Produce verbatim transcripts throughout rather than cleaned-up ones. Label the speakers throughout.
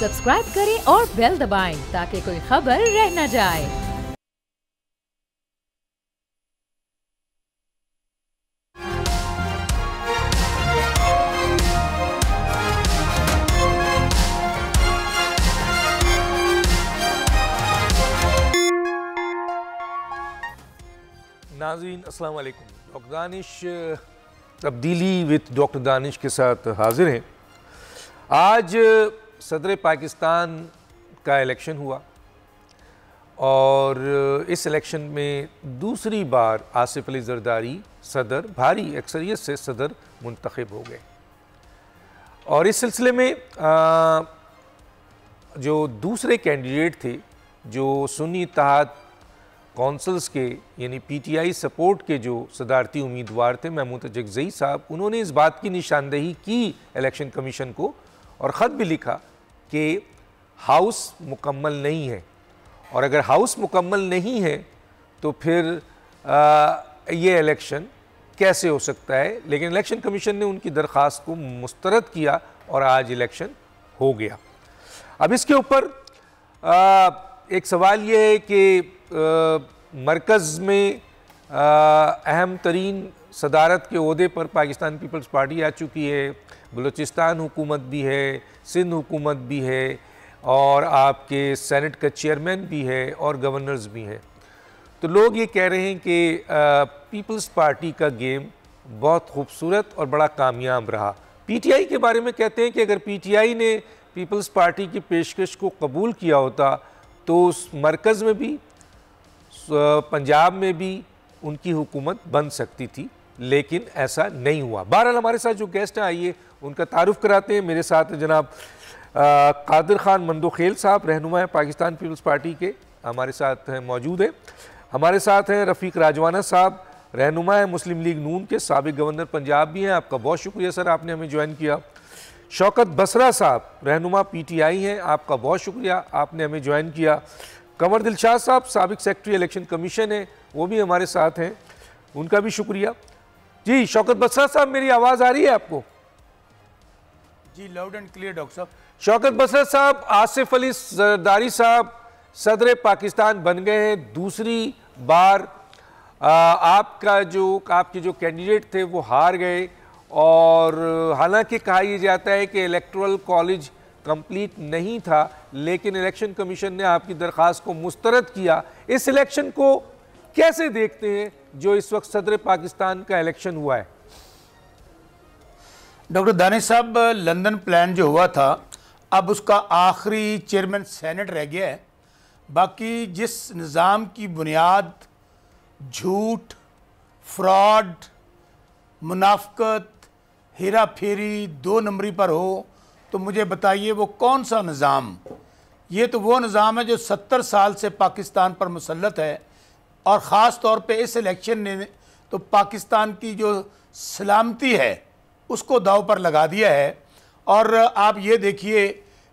Speaker 1: Subscribe करें और bell दबाएं ताकि कोई खबर रह न जाए।
Speaker 2: नाज़रीन अस्सलाम वालेकुम। डॉक्टर दानिश तब्दीली विद डॉक्टर दानिश के साथ हाजिर हैं। आज सदर पाकिस्तान का इलेक्शन हुआ और इस इलेक्शन में दूसरी बार आसिफ अली जरदारी सदर भारी अक्सरियत से सदर मुंतखब हो गए। और इस सिलसिले में आ, जो दूसरे कैंडिडेट थे जो सुन्नी इत्तेहाद कौंसल्स के यानी पीटीआई सपोर्ट के जो सदारती उम्मीदवार थे महमूद जगज़ई साहब, उन्होंने इस बात की निशानदेही की इलेक्शन कमीशन को और ख़त भी लिखा कि हाउस मुकम्मल नहीं है और अगर हाउस मुकम्मल नहीं है तो फिर आ, ये इलेक्शन कैसे हो सकता है। लेकिन इलेक्शन कमीशन ने उनकी दरख्वास्त को मुस्तरद किया और आज इलेक्शन हो गया। अब इसके ऊपर एक सवाल ये है कि मरकज़ में अहम तरीन सदारत के ओहदे पर पाकिस्तान पीपल्स पार्टी आ चुकी है, बलूचिस्तान हुकूमत भी है, सिंध हुकूमत भी है और आपके सेनेट का चेयरमैन भी है और गवर्नर्स भी हैं। तो लोग ये कह रहे हैं कि पीपल्स पार्टी का गेम बहुत खूबसूरत और बड़ा कामयाब रहा। पीटीआई के बारे में कहते हैं कि अगर पीटीआई ने पीपल्स पार्टी की पेशकश को कबूल किया होता तो उस मरकज़ में भी पंजाब में भी उनकी हुकूमत बन सकती थी, लेकिन ऐसा नहीं हुआ। बहरहाल हमारे साथ जो गेस्ट हैं आइए उनका तारुफ कराते हैं। मेरे साथ जनाब कादिर खान मंदोखेल साहब रहनुमा पाकिस्तान पीपल्स पार्टी के हमारे साथ हैं मौजूद हैं। हमारे साथ हैं रफ़ीक राजवाना साहब रहनुमा है मुस्लिम लीग नून के, साबिक गवर्नर पंजाब भी हैं। आपका बहुत शुक्रिया सर, आपने हमें ज्वाइन किया। शौकत बसरा साहब रहनुमा पीटीआई हैं, आपका बहुत शुक्रिया, आपने हमें ज्वाइन किया। कंवर दिलशाद साहब साबिक सेक्रेटरी इलेक्शन कमीशन है, वो भी हमारे साथ हैं, उनका भी शुक्रिया। जी शौकत बसरा साहब, मेरी आवाज़ आ रही है आपको?
Speaker 3: जी लाउड एंड क्लियर डॉक्टर साहब।
Speaker 2: शौकत बसरा साहब, आसिफ अली जरदारी साहब सदर पाकिस्तान बन गए हैं दूसरी बार। आ, आपका जो आपके जो कैंडिडेट थे वो हार गए और हालांकि कहा यह जाता है कि इलेक्टोरल कॉलेज कंप्लीट नहीं था, लेकिन इलेक्शन कमीशन ने आपकी दरख्वास्त को मुस्तरद किया। इस इलेक्शन को कैसे देखते हैं जो इस वक्त सदर पाकिस्तान का इलेक्शन हुआ है?
Speaker 3: डॉक्टर दानिश साहब, लंदन प्लान जो हुआ था अब उसका आखिरी चेयरमैन सेनेट रह गया है। बाकी जिस निज़ाम की बुनियाद झूठ, फ्रॉड, मुनाफकत, हेरा फेरी, दो नंबरी पर हो तो मुझे बताइए वो कौन सा निज़ाम? ये तो वो निज़ाम है जो सत्तर साल से पाकिस्तान पर मुसल्लत है और ख़ास तौर पे इस इलेक्शन ने तो पाकिस्तान की जो सलामती है उसको दाव पर लगा दिया है। और आप ये देखिए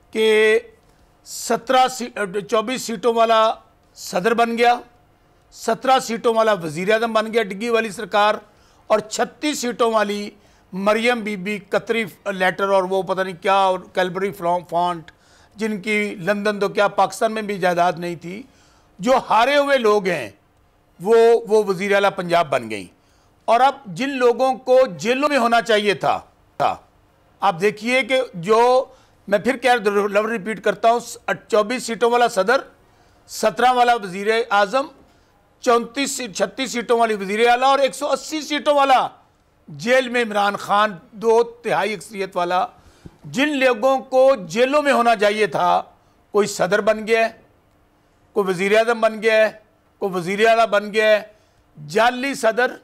Speaker 3: कि सत्रह सी चौबीस सीटों वाला सदर बन गया, सत्रह सीटों वाला वज़ीर आज़म बन गया डिग्गी वाली सरकार, और छत्तीस सीटों वाली मरियम बीबी कतरी लेटर और वो पता नहीं क्या और कैलबरी फॉन्ट, जिनकी लंदन तो क्या पाकिस्तान में भी जायदाद नहीं थी, जो हारे हुए लोग हैं वो वो वज़ीर आला पंजाब बन गई। और अब जिन लोगों को जेलों में होना चाहिए था, था आप देखिए कि जो मैं फिर क्या लफ्ज़ रिपीट करता हूँ, चौबीस सीटों वाला सदर, सत्रह वाला वज़ीर आज़म, चौंतीस छत्तीस सीटों वाली वज़ीर आला और एक सौ अस्सी सीटों वाला जेल में इमरान खान, दो तिहाई अक्सरियत वाला। जिन लोगों को जेलों में होना चाहिए था, कोई सदर बन गया है, कोई वज़ीर आज़म बन गया है, कोई वज़ीर आला बन गया है। जाली सदर,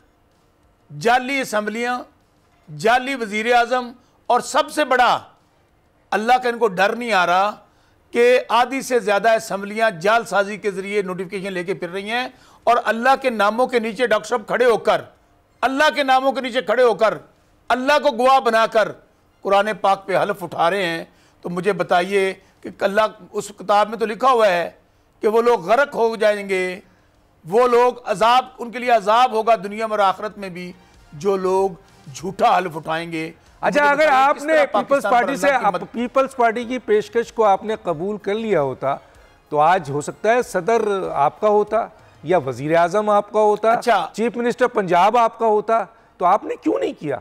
Speaker 3: जाली असम्बलियाँ, जाली वज़ीर आज़म, और सबसे बड़ा अल्लाह का इनको डर नहीं आ रहा कि आधी से ज़्यादा असम्बलियाँ जालसाजी के ज़रिए नोटिफिकेशन लेके फिर रही हैं और अल्लाह के नामों के नीचे डॉक्टर साहब खड़े होकर अल्लाह के नामों के नीचे खड़े होकर अल्लाह को गवाह बनाकर कुरान पाक पे हलफ उठा रहे हैं। तो मुझे बताइए कि अल्लाह उस किताब में तो लिखा हुआ है कि वो लोग गर्क हो जाएंगे, वो लोग अजाब, उनके लिए अजाब होगा दुनिया में और आखिरत में भी, जो लोग झूठा हलफ उठाएंगे।
Speaker 2: अच्छा, अगर आपने पीपल्स पार्टी से पीपल्स पार्टी की पेशकश को आपने कबूल कर लिया होता तो आज हो सकता है सदर आपका होता या वजीर आजम आपका होता,
Speaker 3: अच्छा,
Speaker 2: चीफ मिनिस्टर पंजाब आपका होता, तो आपने क्यों नहीं किया?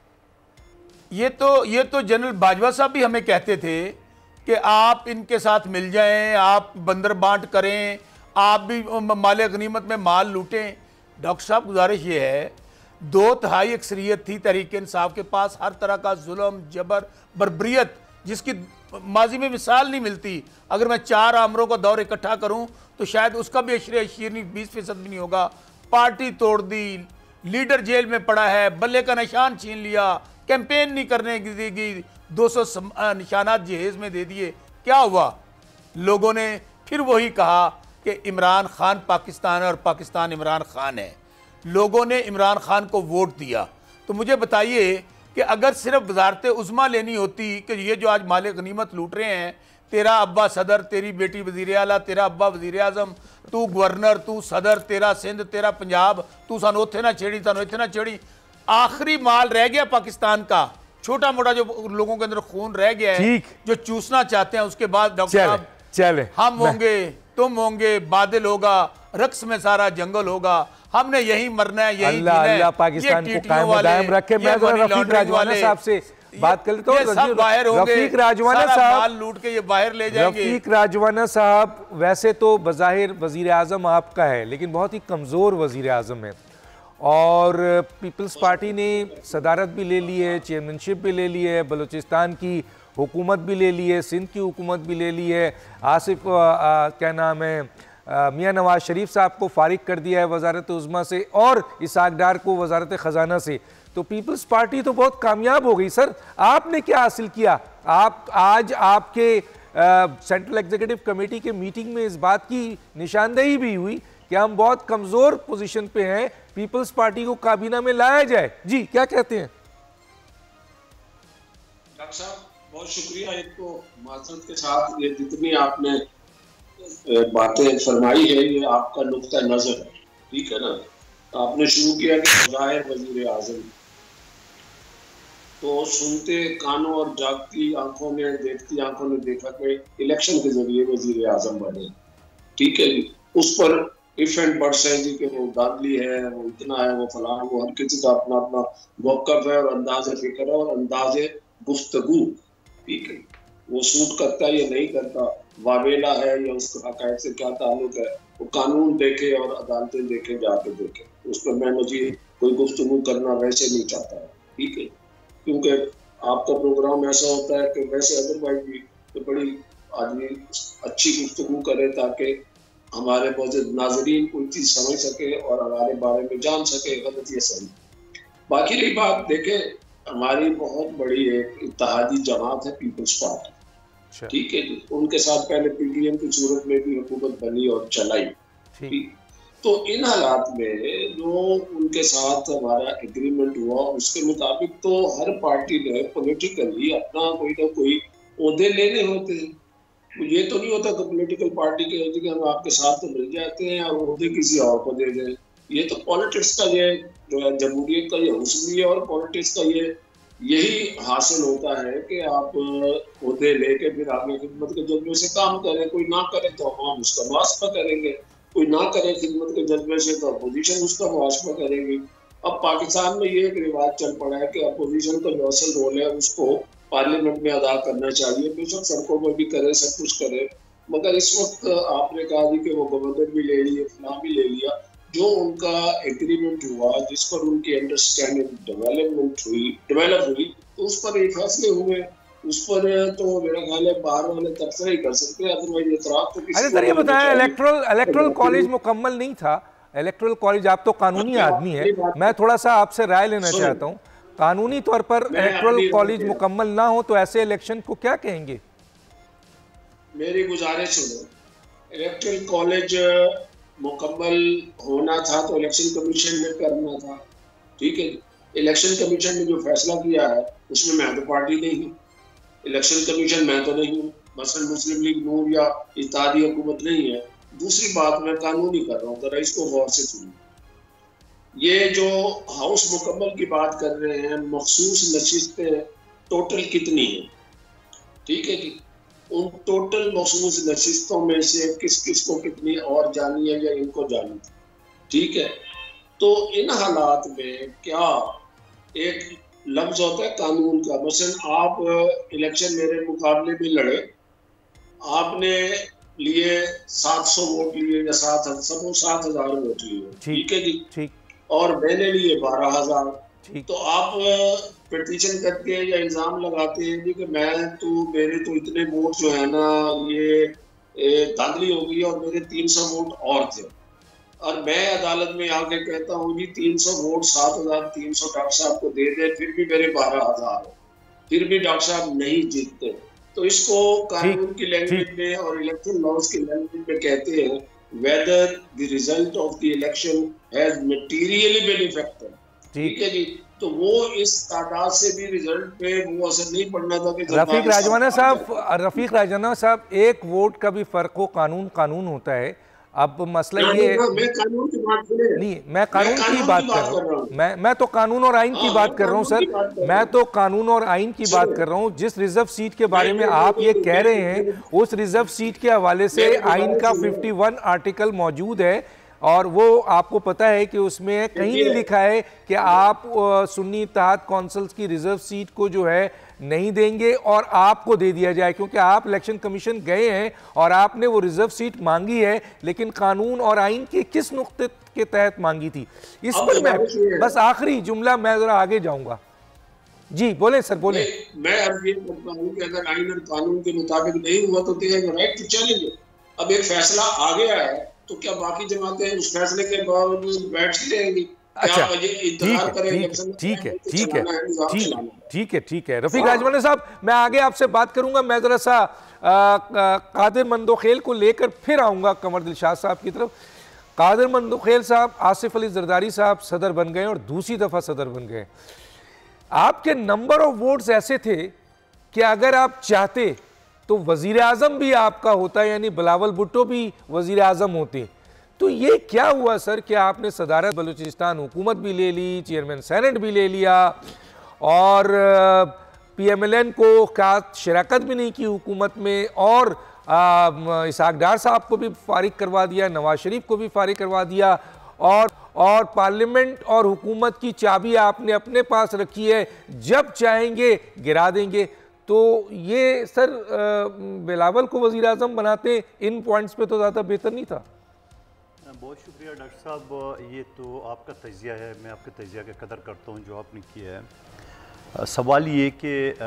Speaker 3: ये तो ये तो जनरल बाजवा साहब भी हमें कहते थे कि आप इनके साथ मिल जाएं, आप बंदर बांट करें, आप भी माले गनीमत में माल लूटें। डॉक्टर साहब, गुजारिश ये है, दो तिहाई अक्सरियत थी तहरीक इंसाफ के पास, हर तरह का जुल्म, जबर, बर्बरियत जिसकी माजी में मिसाल नहीं मिलती। अगर मैं चार आमरों का दौर इकट्ठा करूं तो शायद उसका भी अशरे अशीर नहीं, बीस फीसद भी नहीं होगा। पार्टी तोड़ दी, लीडर जेल में पड़ा है, बल्ले का निशान छीन लिया, कैंपेन नहीं करने की देगी, दो सौ निशानात जहेज में दे दिए। क्या हुआ? लोगों ने फिर वही कहा कि इमरान खान पाकिस्तान है और पाकिस्तान इमरान खान है। लोगों ने इमरान खान को वोट दिया। तो मुझे बताइए कि अगर सिर्फ वजारत उज़्मा लेनी होती कि ये जो आज माले गनीमत लूट रहे हैं, तेरा अब्बा सदर, तेरी बेटी वज़ीर आला, तेरा अब्बा वज़ीर आज़म, तू गवर्नर, तू सदर, तेरा सिंध, तेरा पंजाब, तू सानू उत्थे ना छेड़ी, सानू इत्थे ना छेड़ी। आखिरी माल रह गया पाकिस्तान का, छोटा मोटा जो लोगों के अंदर खून रह गया है, जो चूसना चाहते हैं। उसके बाद डॉक्टर साहब,
Speaker 2: चले
Speaker 3: हम होंगे, तुम होंगे, बादल होगा, रक्स में सारा जंगल होगा, हमने यही मरना है, यही जीना है।
Speaker 2: अल्लाह पाकिस्तान को कायम व दायम रखे। मैं जरा रफीक राजवाना साहब से बात कर लेता हूं।
Speaker 3: सब बाहर होंगे,
Speaker 2: रफीक राजवाना साहब
Speaker 3: लूट के ये बाहर ले जाएंगे।
Speaker 2: रफीक राजवाना साहब, वैसे तो बज़ाहिर वजीर आजम आपका है, लेकिन बहुत ही कमज़ोर वजीर आजम है, और पीपल्स पार्टी ने सदारत भी ले ली है, चेयरमैनशिप भी ले ली है, बलूचिस्तान की हुकूमत भी ले ली है, सिंध की हुकूमत भी ले ली है, आसिफ आ, आ, क्या नाम है, मियाँ नवाज शरीफ साहब को फारिग कर दिया है वजारत उज़्मा से, और इसहाक डार को वजारत ख़जाना से। तो पीपल्स पार्टी तो बहुत कामयाब हो गई। सर, आपने क्या हासिल किया? आप आज आपके सेंट्रल एग्जीक्यूटिव कमेटी के मीटिंग में इस बात की निशानदेही भी हुई कि हम बहुत कमज़ोर पोजीशन पे हैं, पीपल्स पार्टी को काबीना में लाया जाए। जी, क्या कहते हैं?
Speaker 4: डॉक्टर साहब, बहुत शुक्रिया। एक तो माजरत के साथ ये जितनी आपने बातें फरमाई है, ये आपका नुक्ता नजर है, ठीक है ना। आपने शुरू किया कि ज़ाहिर वजीर आजम, तो सुनते कानों और जागती आंखों ने, देखती आंखों ने देखा कि इलेक्शन के जरिए वजीर आजम बने, ठीक है जी। उस पर इफ एंड बट्स है जी कि वो दादली है, वो इतना है, वो फलाना, वो हर किसी का अपना अपना मौक़िफ़ है और अंदाज़ फिक्र है और अंदाज़ गुफ्तगू, ठीक है। वो सूट करता है या नहीं करता, वावेला है या उसका हक़ाइक़ से क्या ताल्लुक है, वो कानून देखे और अदालतें देखे, जाके देखे। उस पर मैं मुझे कोई गुफ्तगू करना वैसे नहीं चाहता है, ठीक है, क्योंकि आपका प्रोग्राम ऐसा होता है कि वैसे अदरवाइज भी तो बड़ी आदमी अच्छी गुफ्तगू करे ताकि हमारे मौजूद नाजरीन कोई चीज़ समझ सके और हमारे बारे में जान सके, गलत या सही। बाकी रही बात, देखें, हमारी बहुत बड़ी एक इत्तेहादी जमात है पीपल्स पार्टी, ठीक है जी। उनके साथ पहले पीटीएम की सूरत में भी हुकूमत बनी और चलाई, ठीक। तो इन हालात में जो उनके साथ हमारा एग्रीमेंट हुआ, उसके मुताबिक तो हर पार्टी ने पॉलिटिकली अपना कोई ना कोई ओहदे लेने होते हैं। ये तो नहीं होता कि पॉलिटिकल पार्टी के कि हम आपके साथ तो मिल जाते हैं और ओहदे किसी और को दे दें। ये तो पॉलिटिक्स का ये जो है जमहूरियत का ये हुस्न भी है, और पॉलिटिक्स का ये यही हासिल होता है कि आप ओहदे लेके फिर आगे खिदमत के जज्बे से काम करें। कोई ना करे तो हम उसका मुआशरा करेंगे, कोई ना करे खिदमत के जज्बे से तो अपोजिशन उसका मुआशरा करेगी। अब पाकिस्तान में ये एक रिवाज चल पड़ा है कि अपोजिशन का जो असल रोल है उसको पार्लियामेंट में अदा करना चाहिए, बेशक सड़कों पर भी करे, सब कुछ करे, मगर इस वक्त आपने कहा कि वो गवर्नर भी ले लिए, फलां भी ले लिया। जो उनका एग्रीमेंट हुआ, जिस पर उनकी अंडरस्टैंडिंग डेवलपमेंट हुई डेवलप हुई तो उस पर ये फैसले हुए, उस पर तो मेरा ख्याल है बाहर वाले तबसरा ही कर सकते हैं, अदरवाइज एतराफ़ तो किसी।
Speaker 2: अरे सर, ये बताएं, इलेक्ट्रल इलेक्ट्रल कॉलेज मुकम्मल नहीं था। इलेक्ट्रल कॉलेज, आप तो कानूनी आदमी है, मैं थोड़ा सा आपसे राय लेना चाहता हूँ। कानूनी तौर पर इलेक्ट्रल कॉलेज मुकम्मल ना हो तो ऐसे इलेक्शन को क्या कहेंगे?
Speaker 4: मेरी गुजारिश सुनो, इलेक्ट्रल कॉलेज मुकम्मल होना था तो इलेक्शन कमीशन ने करना था, ठीक है। इलेक्शन कमीशन ने जो फैसला किया है उसमें मैं तो पार्टी नहीं हूँ, इलेक्शन कमीशन मैं तो नहीं हूँ, मसलन मुस्लिम लीग नून या इत्तेहादी हुकूमत नहीं है। दूसरी बात, मैं कानूनी कर रहा हूँ, जरा इसको गौर से सुनिए। ये जो हाउस मुकम्मल की बात कर रहे हैं, मखसूस नशिस्तें टोटल कितनी है, ठीक है कि उन टोटल मखसूस नशिस्तों में से किस किस को कितनी और जानी है या इनको जानी, ठीक है। तो इन हालात में क्या एक लफ्ज होता है कानून का, मसलन आप इलेक्शन मेरे मुकाबले में लड़े, आपने लिए सात सौ वोट लिए या सात सब सात हजार वोट लिए, ठीक है जी, ठीक, और मैंने लिए बारह हजार, तो आप पिटीशन करके या इल्जाम लगाते हैं कि मैं तो मेरे तो इतने वोट जो है ना ये धांधली हो गई और मेरे तीन सौ वोट और थे, और मैं अदालत में आके कहता हूँ जी तीन सौ वोट सात हजार तीन सौ डॉक्टर साहब को दे दे, फिर भी मेरे बारह हजार है, फिर भी डॉक्टर साहब नहीं जीतते। तो इसको कानून की लैंग्वेज में और इलेक्शन लॉज की लैंग्वेज में कहते हैं whether the result of the election has materially been affected, ठीक है जी। तो वो इस तादाद से भी रिजल्ट पे वो असर नहीं पड़ना था कि
Speaker 2: रफीक राजवाना साहब रफीक राजवाना साहब एक वोट का भी फर्क हो, कानून कानून होता है। अब मसला ये है,
Speaker 4: मैं कानून की बात
Speaker 2: नहीं मैं कानून की बात कर रहा हूँ, मैं मैं तो कानून और आइन की बात कर रहा हूँ सर, मैं तो कानून और आइन की बात कर रहा हूँ। जिस रिजर्व सीट के बारे में आप ये कह रहे हैं उस रिजर्व सीट के हवाले से आइन का इक्यावन आर्टिकल मौजूद है और वो आपको पता है कि उसमें कहीं नहीं लिखा है कि आप सुन्नी इत्तेहाद कौंसिल्स की रिजर्व सीट को जो है नहीं देंगे और आपको दे दिया जाए, क्योंकि आप इलेक्शन कमीशन गए हैं और आपने वो रिजर्व सीट मांगी है, लेकिन कानून और आइन के किस नुक्ते के तहत मांगी थी, इस पर मैं बस आखिरी जुमला, मैं जरा आगे जाऊंगा। जी बोले सर, बोले।
Speaker 4: मैं अर्ज ये करता हूं कि अगर आइन और कानून के मुताबिक नहीं हुआ तो राइट टू चैलेंज। अब एक फैसला आ गया है तो क्या बाकी जमातें उस फैसले के बावजूद बैठ लेंगी?
Speaker 2: अच्छा ठीक है ठीक है ठीक है ठीक है ठीक है रफीक राजवाना साहब, मैं आगे आपसे बात करूंगा। मैं जरा सा कादिर मंदोखेल को लेकर फिर आऊंगा कमर दिलशाद साहब की तरफ। कादिर मंदोखेल साहब आसिफ अली जरदारी साहब सदर बन गए और दूसरी दफा सदर बन गए। आपके नंबर ऑफ वोट्स ऐसे थे कि अगर आप चाहते तो वजीर आजम भी आपका होता, यानी बिलावल भुट्टो भी वजीर आजम होते। तो ये क्या हुआ सर कि आपने सदारत बलूचिस्तान हुकूमत भी ले ली, चेयरमैन सेनेट भी ले लिया और पी एम एल एन को क्या शराकत भी नहीं की हुकूमत में, और इसहाक डार साहब को भी फारिग करवा दिया, नवाज शरीफ को भी फारिग करवा दिया, और और पार्लियामेंट और हुकूमत की चाबी आपने अपने पास रखी है, जब चाहेंगे गिरा देंगे। तो ये सर बिलावल को वज़ीर आज़म बनाते इन पॉइंट्स पे तो ज़्यादा बेहतर नहीं था?
Speaker 5: बहुत शुक्रिया डॉक्टर साहब, ये तो आपका तजिया है, मैं आपके तजिया की कदर करता हूँ जो आपने किया है। सवाल ये कि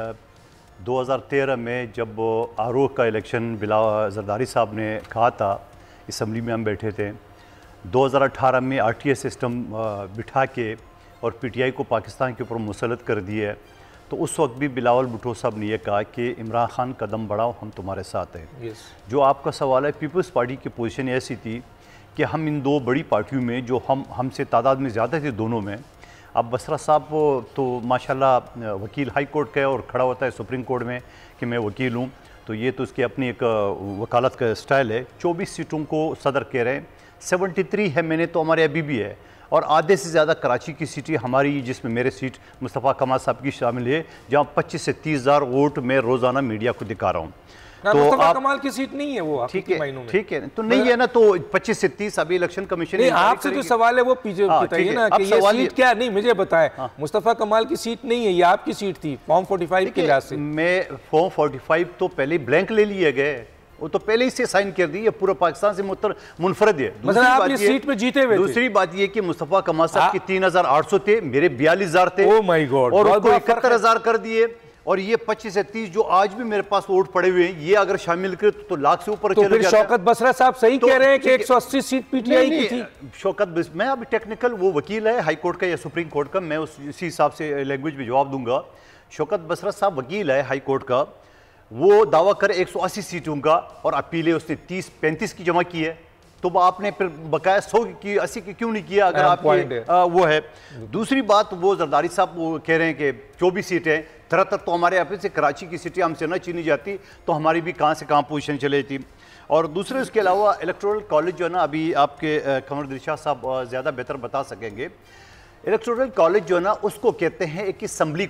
Speaker 5: दो हज़ार तेरह में जब आरोह का इलेक्शन बिला जरदारी साहब ने कहा था, असम्बली में हम बैठे थे, दो हज़ार अठारह में आर टी ए सिस्टम बिठा के और पी टी आई को पाकिस्तान के ऊपर मुसलत कर दिया, तो उस वक्त भी बिलावल भुट्टो साहब ने यह कहा कि इमरान खान कदम बढ़ाओ, हम तुम्हारे साथ हैं। yes. जो आपका सवाल है, पीपल्स पार्टी की पोजीशन ऐसी थी कि हम इन दो बड़ी पार्टियों में जो हम हमसे तादाद में ज़्यादा थे दोनों में, अब बसरा साहब तो माशाल्लाह वकील हाई कोर्ट का है और खड़ा होता है सुप्रीम कोर्ट में कि मैं वकील हूँ, तो ये तो उसकी अपनी एक वकालत का स्टाइल है। चौबीस सीटों को सदर कह रहे हैं, सेवेंटी थ्री है मैंने तो हमारे अभी भी है, और आधे से ज़्यादा कराची की सीटें हमारी, जिसमें मेरे सीट मुस्तफ़ा कमाल साहब की शामिल है, जहाँ पच्चीस से तीस हज़ार वोट मैं रोज़ाना मीडिया को दिखा रहा हूँ।
Speaker 2: तो आप कमाल की सीट नहीं है वो, ठीक है
Speaker 5: ठीक है, तो नहीं है ना, तो पच्चीस से तीस अभी इलेक्शन कमीशन
Speaker 2: नहीं, आपसे जो सवाल है वो पीछे बताइए ना कि ये सीट क्या नहीं, मुझे बताएं। मुस्तफ़ा कमाल की सीट नहीं है, ये आपकी सीट थी फॉर्म पैंतालीस के लिहाज से।
Speaker 5: मैं फॉर्म पैंतालीस तो पहले ब्लैंक ले लिए गए, वो तो पहले ही से साइन कर दी, ये पूरा पाकिस्तान से मुनफरद है।
Speaker 2: दूसरी आप ये सीट पे जीते हुए,
Speaker 5: दूसरी बात ये कि मुस्तफ़ा कमाल साहब की तीन हजार आठ सौ थे, मेरे बयालीस हजार थे,
Speaker 2: ओह माय गॉड,
Speaker 5: और उसको इकहत्तर हजार कर दिए, और ये पच्चीस से तीस जो आज भी मेरे पास वोट पड़े हुए हैं, ये अगर शामिल कर तो लाख से ऊपर
Speaker 2: तो फिर शौकत बसरा साहब सही कह रहे हैं कि एक सौ अस्सी सीट पीटीआई की थी।
Speaker 5: शौकत, मैं अभी टेक्निकल, वो वकील है हाई कोर्ट का या सुप्रीम कोर्ट का, मैं उसी हिसाब से लैंग्वेज में जवाब दूंगा। शौकत बसरा साहब वकील है हाई कोर्ट का, वो दावा करे एक सौ अस्सी सीटों का और अपीलें उसने तीस पैंतीस की जमा की है, तो आपने फिर बकाया सौ की अस्सी की क्यों नहीं किया? अगर आप आ, वो है। दूसरी बात, वो जरदारी साहब वो कह रहे हैं कि चौबीस सीटें, तिहत्तर तो हमारे यहाँ से कराची की सीटें हमसे न चीनी जाती तो हमारी भी कहाँ से कहाँ पोजीशन चले थी। और दूसरे उसके अलावा इलेक्टोरल कॉलेज जो है ना, अभी आपके कमर दिलशाद साहब ज़्यादा बेहतर बता सकेंगे, इलेक्टोरल कॉलेज जो है ना उसको कहते हैं एक असम्बली को,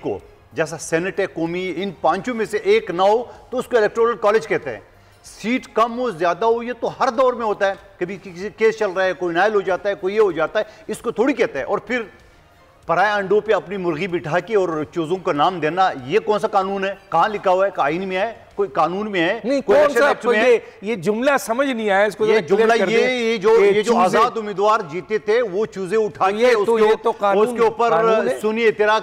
Speaker 5: जैसा सेनेट है, कौमी, इन पांचों में से एक ना हो तो उसको इलेक्टोरल कॉलेज कहते हैं। सीट कम हो ज़्यादा हो ये तो हर दौर में होता है, कभी किसी केस चल रहा है, कोई नायल हो जाता है, कोई ये हो जाता है, इसको थोड़ी कहते हैं। और फिर पराया अंडों पे अपनी मुर्गी बिठा के और चूजों का नाम देना, ये कौन सा कानून है? कहाँ लिखा हुआ है? आईन में है? कोई कानून में है?
Speaker 2: नहीं,
Speaker 5: कोई
Speaker 2: कौन सा?
Speaker 5: में
Speaker 2: ये, ये जुमला समझ नहीं आया इसको।
Speaker 5: ये जुमला ये ये जो ये जो आजाद उम्मीदवार जीते थे वो चूजे उठा के उसके ऊपर सुनी इतराक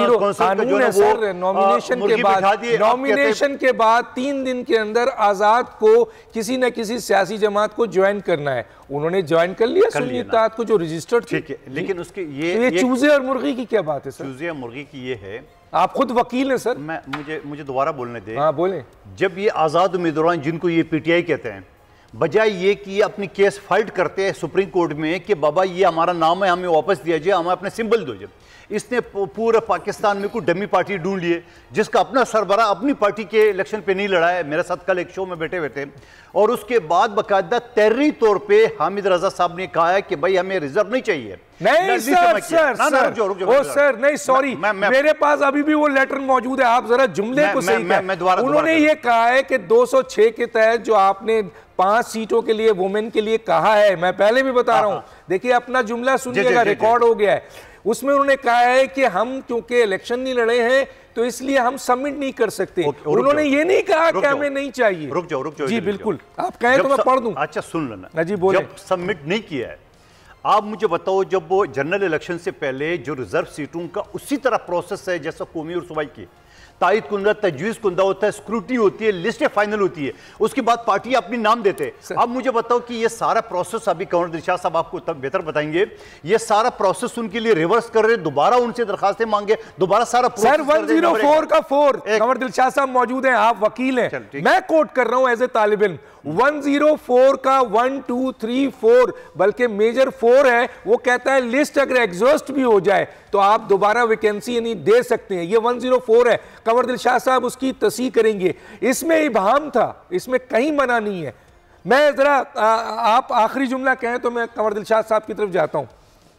Speaker 2: नॉमिनेशन के बाद नॉमिनेशन के बाद तीन दिन के अंदर आजाद को किसी न किसी सियासी जमात को ज्वाइन करना है। उन्होंने ज्वाइन कर लिया सुन्नी इत्तेहाद को जो रजिस्टर्ड थी।
Speaker 5: लेकिन उसके ये
Speaker 2: ये चूजे और मुर्गी की क्या बात है सर?
Speaker 5: चूजे और मुर्गी की ये है,
Speaker 2: आप खुद वकील हैं सर।
Speaker 5: मैं मुझे मुझे दोबारा बोलने दे।
Speaker 2: हाँ बोलें।
Speaker 5: जब ये आज़ाद उम्मीदवार जिनको ये पीटीआई कहते हैं, बजाय ये कि ये अपनी केस फाइट करते हैं सुप्रीम कोर्ट में कि बाबा ये हमारा नाम है, हमें वापस दिया जाए, हमें अपने सिंबल दो जाए, इसने पूरे पाकिस्तान में कोई डमी पार्टी ढूंढ लिए जिसका अपना सरबरा अपनी पार्टी के इलेक्शन पे नहीं लड़ा है। मेरे साथ कल एक शो में बैठे हुए थे और उसके बाद बाकायदा तहरीरी तौर पे हामिद रजा साहब ने कहा है कि भाई हमें रिजर्व नहीं चाहिए।
Speaker 2: नहीं सर, सर, सर, रुक जाओ, रुक जाओ, ओ सर, नहीं सॉरी, मेरे पास अभी भी वो लेटर मौजूद है, आप जरा जुमले को सही करें। उन्होंने ये कहा है कि दो सौ छह के तहत जो आपने पांच सीटों के लिए वुमेन के लिए कहा है, मैं पहले भी बता रहा हूं, देखिए अपना जुमला सुनिएगा, रिकॉर्ड हो गया है। उसमें उन्होंने कहा है कि हम क्योंकि इलेक्शन नहीं लड़े हैं तो इसलिए हम सबमिट नहीं कर सकते। उन्होंने ये नहीं कहा कि हमें नहीं चाहिए।
Speaker 5: रुक जाओ, रुक जाओ
Speaker 2: जी बिल्कुल, आप कहें तो मैं पढ़ दूं।
Speaker 5: अच्छा सुन लेना
Speaker 2: जी, बोले।
Speaker 5: जब सबमिट नहीं किया है, आप मुझे बताओ, जब वो जनरल इलेक्शन से पहले जो रिजर्व सीटों का उसी तरह प्रोसेस है जैसा कौमी और सूबाई की, तायद कुंदा, तजवीज़ कुंदा होता है, स्क्रूटनी होती है, लिस्ट फाइनल होती है, उसके बाद पार्टी अपनी नाम देते हैं। अब मुझे बताओ कि ये सारा प्रोसेस, अभी कंवर दिलशाद साहब आपको तब बेहतर बताएंगे, ये सारा प्रोसेस उनके लिए रिवर्स कर रहे, दोबारा उनसे दरखास्तें मांगे, दोबारा सारा
Speaker 2: सर वन ज़ीरो फोर का फोर, कंवर दिलशाद साहब मौजूद हैं, आप वकील हैं, मैं कोट कर रहा हूं एज ए तालिब इल्म, वन ज़ीरो फोर का वन टू थ्री फोर, बल्कि मेजर फोर है, वो कहता है लिस्ट अगर एग्जॉस्ट भी हो जाए तो आप दोबारा वैकेंसी यानी दे सकते हैं। ये वन ज़ीरो फोर है, कंवर दिलशाद साहब उसकी तस्दीक करेंगे। इसमें इबाहम था, इसमें कहीं मना नहीं है। मैं जरा आप आखिरी जुमला कहें तो मैं कंवर दिलशाद साहब की तरफ जाता हूं।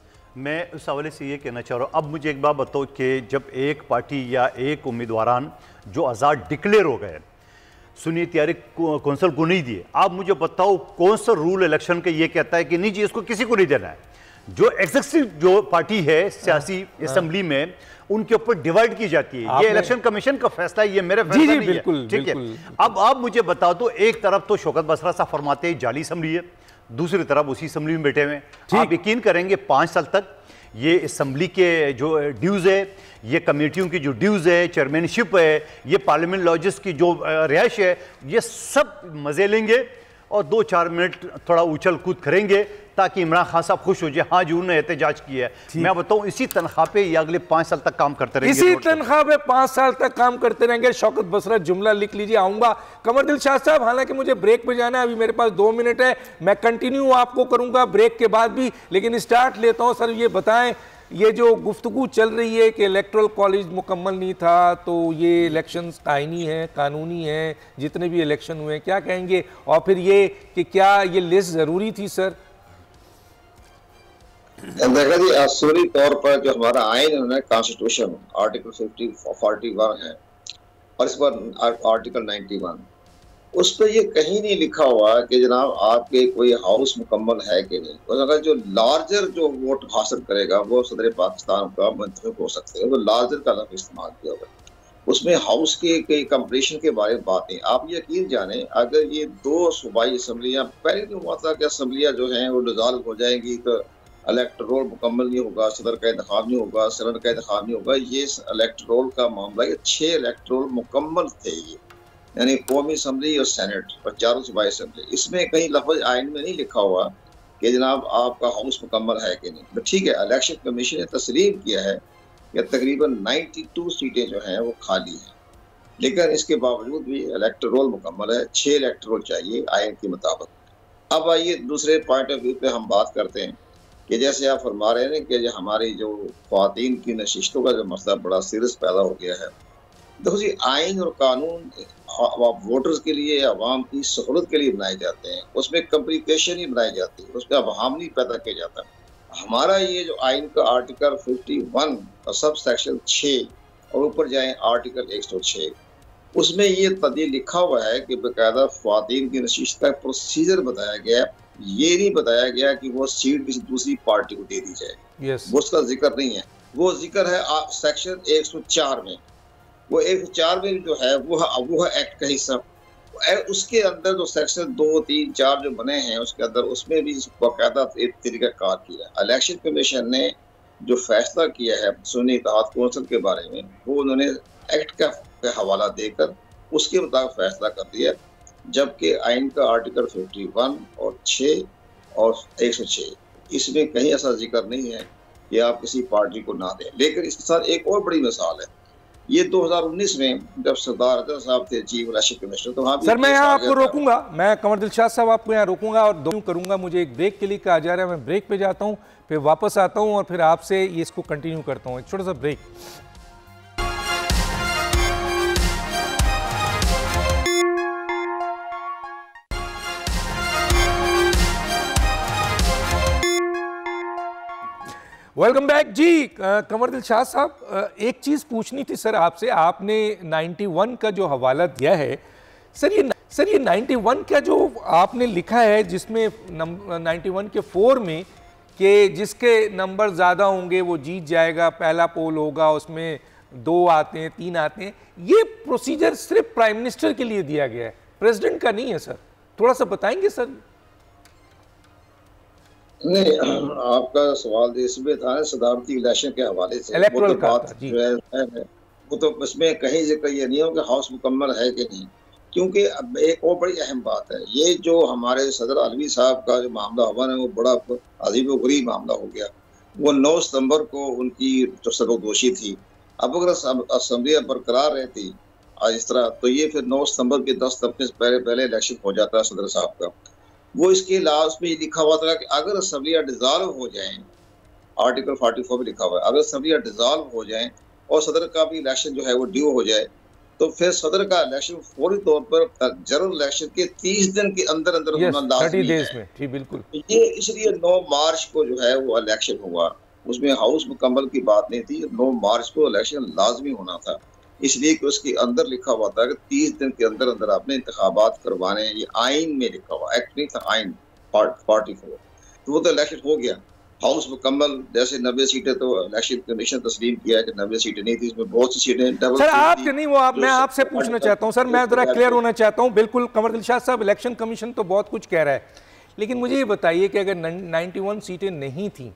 Speaker 5: मैं उस हवाले से ये कहना चाह रहा हूं, अब मुझे एक बात बताओ कि जब एक पार्टी या एक उम्मीदवारान जो आज़ाद डिक्लेयर हो गए, सुनिए तैयारी कौंसल को नहीं दिए, आप मुझे बताओ कौन सा रूल इलेक्शन का ये कहता है कि नहीं जी इसको किसी को नहीं देना है? जो एग्जीक्यूटिव जो पार्टी है सियासी असेंबली में, उनके ऊपर डिवाइड की जाती है। ये इलेक्शन कमीशन का फैसला है, ये मेरे फैसला नहीं है, ठीक है? अब आप मुझे बता दो, एक तरफ तो शौकत बसरा साहब फरमाते हैं जाली असेंबली है, दूसरी तरफ उसी असेंबली में बैठे हुए, आप यकीन करेंगे पाँच साल तक ये असेंबली के जो ड्यूज़ है, ये कमेटियों की जो ड्यूज़ है, चेयरमैनशिप है, ये पार्लियामेंट लॉजेस की जो रिहाइश है, ये सब मज़े लेंगे और दो चार मिनट थोड़ा उछल कूद करेंगे ताकि इमरान खान साहब खुश हो जाए, हाँ जी उन्होंने एहतजाज किया है। मैं बताऊं इसी तनख्वाह पे ये अगले पाँच साल तक काम करते रहेंगे,
Speaker 2: इसी तनख्वाह पे पाँच साल तक काम करते रहेंगे। शौकत बसरा जुमला लिख लीजिए, आऊंगा। कंवर दिलशाद साहब, हालांकि मुझे ब्रेक पे जाना है, अभी मेरे पास दो मिनट है, मैं कंटिन्यू आपको करूंगा ब्रेक के बाद भी, लेकिन स्टार्ट लेता हूँ। सर ये बताएं, ये जो गुफ्तगू चल रही है कि इलेक्टोरल कॉलेज मुकम्मल नहीं था तो ये इलेक्शंस आईनी हैं, कानूनी हैं, जितने भी इलेक्शन हुए, क्या कहेंगे? और फिर ये कि क्या ये लिस्ट ज़रूरी थी सर?
Speaker 6: देखा जी, असूली तौर पर जो हमारा आइन है, constitution article fifty forty one है और इस पर आर्टिकल नाइन्टी वन, उस पर ये कहीं नहीं लिखा हुआ कि जनाब आपके कोई हाउस मुकम्मल है कि नहीं। और अगर जो लार्जर जो वोट हासिल करेगा वो सदर पाकिस्तान का मंतखब हो सकते हैं, वो लार्जर का लफ्ज़ इस्तेमाल किया होगा, उसमें हाउस के के कंपटीशन के बारे में बात नहीं। आप यकीन जाने, अगर ये दो सूबाई असम्बलियाँ, पहले तो हुआ था कि असम्बलियाँ जो हैं वो डिज़ाल्व हो जाएंगी तो इलेक्टोरल मुकम्मल नहीं होगा, सदर का इंतखाब नहीं होगा, सेनेट का इंतखाब नहीं होगा। ये इलेक्टोरल का मामला, ये छः इलेक्टोरल मुकम्मल थे, ये यानी कौमी असम्बली और सेनेट और चारों सूबाई असम्बली। इसमें कहीं लफ्ज़ आइन में नहीं लिखा हुआ कि जनाब आपका हाउस मुकम्मल है कि नहीं। तो ठीक है, इलेक्शन कमीशन ने तस्लीम किया है कि तकरीबन बानवे सीटें जो हैं वो खाली हैं, लेकिन इसके बावजूद भी इलेक्टोरल मुकम्मल है, छः इलेक्टोरल चाहिए आइन के मुताबिक। अब आइए दूसरे पॉइंट ऑफ व्यू पे हम बात करते हैं कि जैसे आप फरमा रहे हैं कि जो हमारी जो ख्वातीन की नशिस्तों का जो मसला बड़ा सीरियस पैदा हो गया है। देखो जी, आइन और कानून वोटर्स के लिए, अवाम की सहूलत के लिए बनाए जाते हैं, उसमें कम्प्लिकेशन ही बनाई जाती है, उसमें अवहाम नहीं पैदा किया जाता। हमारा ये जो आइन का आर्टिकल फिफ्टी वन और सब सेक्शन छः और ऊपर जाएं आर्टिकल एक सौ छः, उसमें ये तब्दील लिखा हुआ है कि बाकायदा ख्वातीन की नशिस्त का प्रोसीजर बताया गया है। ये नहीं बताया गया कि वो सीट किसी दूसरी पार्टी को दे दी जाए।
Speaker 2: yes.
Speaker 6: वो उसका जिक्र नहीं है। वो जिक्र है सेक्शन एक सौ चार में। वो एक सौ चार में जो है वो वो है एक्ट का हिस्सा। उसके अंदर जो सेक्शन दो तीन चार जो बने हैं उसके अंदर, उसमें भी बाकायदा एक तरीका कार किया। इलेक्शन कमीशन ने जो फैसला किया है सुन्नी इत्तेहाद कौंसिल के बारे में, वो उन्होंने एक्ट का हवाला देकर उसके मुताबिक फैसला कर दिया, जबकि आइन का आर्टिकल इक्यावन और छः और एक सौ छः इसमें कहीं ऐसा जिक्र नहीं है कि आप किसी पार्टी को ना दें। लेकिन इसके साथ एक और बड़ी मिसाल है, ये दो हज़ार उन्नीस में जब सरदार अजहर साहब थे चीफ इलेक्शन कमिश्नर, तो वहाँ
Speaker 2: सर मैं यहाँ आपको रोकूंगा, मैं कमर दिलशाद साहब आपको यहाँ रोकूंगा और दो करूंगा। मुझे एक ब्रेक के लिए कहा जा रहा है, मैं ब्रेक पे जाता हूँ, फिर वापस आता हूँ और फिर आपसे ये इसको कंटिन्यू करता हूँ। एक छोटा सा ब्रेक। वेलकम बैक जी। कमर दिलशाद साहब, एक चीज़ पूछनी थी सर आपसे। आपने इक्यानवे का जो हवाला दिया है सर, ये सर ये इक्यानवे का जो आपने लिखा है जिसमें इक्यानवे के फोर में कि जिसके नंबर ज़्यादा होंगे वो जीत जाएगा, पहला पोल होगा, उसमें दो आते हैं तीन आते हैं, ये प्रोसीजर सिर्फ प्राइम मिनिस्टर के लिए दिया गया है, प्रेसिडेंट का नहीं है सर। थोड़ा सा बताएंगे सर।
Speaker 6: नहीं, आपका सवाल इसमें था सदारती इलेक्शन के हवाले से, वो तो बात जो है वो तो इसमें कहीं जिक्र ये नहीं हो कि हाउस मुकम्मल है कि नहीं, क्योंकि अब एक और बड़ी अहम बात है, ये जो हमारे सदर अलवी साहब का जो मामला हुआ है वो बड़ा अजीब व गरीब मामला हो गया। वो नौ सितंबर को उनकी जो सबकदोशी थी, अब अगर असम्बली बरकरार रहती आज इस तरह, तो ये फिर नौ सितंबर के दस सितंबर से पहले पहले इलेक्शन हो जाता है सदर साहब का। वो इसके लास्ट में लिखा हुआ था कि अगर असम्बलियाँ डिज़ाल्व हो जाएं, आर्टिकल चौवालीस में लिखा हुआ है, अगर असम्बलियाँ डिज़ाल्व हो जाएं और सदर का भी इलेक्शन जो है वो ड्यू हो जाए, तो फिर सदर का इलेक्शन फौरी तौर पर जनरल इलेक्शन के तीस दिन के अंदर अंदर होना लाज़मी है। जी बिल्कुल। ये इसलिए नौ मार्च को जो है वो इलेक्शन हुआ, उसमें हाउस मुकम्मल की बात नहीं थी, नौ मार्च को इलेक्शन लाजमी होना था, इसलिए कि उसके अंदर लिखा हुआ था कि तीस दिन के अंदर अंदर आपने इंतखाबात करवाने, ये आइन में लिखा हुआ, एक्ट नहीं था, आइन फोर्टी फोर। तो वो तो इलेक्शन हो गया, हाउस मुकम्मल, जैसे नब्बे सीटें तो इलेक्शन कमीशन तस्लीम किया है कि नब्बे सीटें नहीं थी, इसमें बहुत सी सीटें डबल।
Speaker 2: सर आपके नहीं, वो आप, मैं आपसे पूछना चाहता हूँ सर, मैं जरा क्लियर होना चाहता हूँ। बिल्कुल कमर दिलशाद साहब, इलेक्शन कमीशन तो बहुत कुछ कह रहा है, लेकिन मुझे ये बताइए कि अगर इक्यानवे सीटें नहीं थी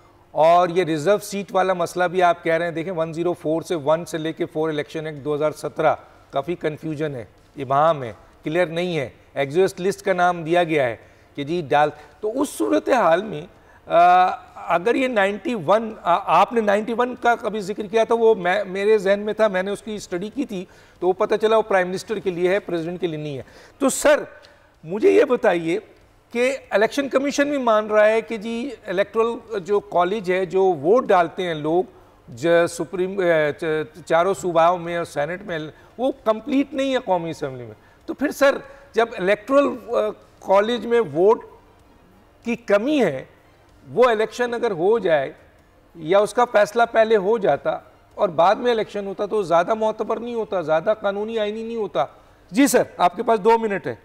Speaker 2: और ये रिजर्व सीट वाला मसला भी आप कह रहे हैं, देखें एक सौ चार से वन से लेके फोर इलेक्शन एक्ट दो हज़ार सत्रह काफ़ी कन्फ्यूजन है, इबाहम है, क्लियर नहीं है, एग्जॉस्ट लिस्ट का नाम दिया गया है कि जी डाल, तो उस सूरत हाल में आ, अगर ये इक्यानवे आ, आपने इक्यानवे का कभी जिक्र किया था, वो मैं मेरे जहन में था, मैंने उसकी स्टडी की थी, तो वो पता चला वो प्राइम मिनिस्टर के लिए है, प्रेसिडेंट के लिए नहीं है। तो सर मुझे ये बताइए कि इलेक्शन कमीशन भी मान रहा है कि जी इलेक्टोरल जो कॉलेज है, जो वोट डालते हैं लोग जो सुप्रीम चारों सूबाओं में और सेनेट में, वो कंप्लीट नहीं है कौमी असेंबली में। तो फिर सर जब इलेक्टोरल कॉलेज में वोट की कमी है, वो इलेक्शन अगर हो जाए या उसका फैसला पहले हो जाता और बाद में इलेक्शन होता, तो ज़्यादा मोतबर नहीं होता, ज़्यादा कानूनी आईनी नहीं होता। जी सर, आपके पास दो मिनट है।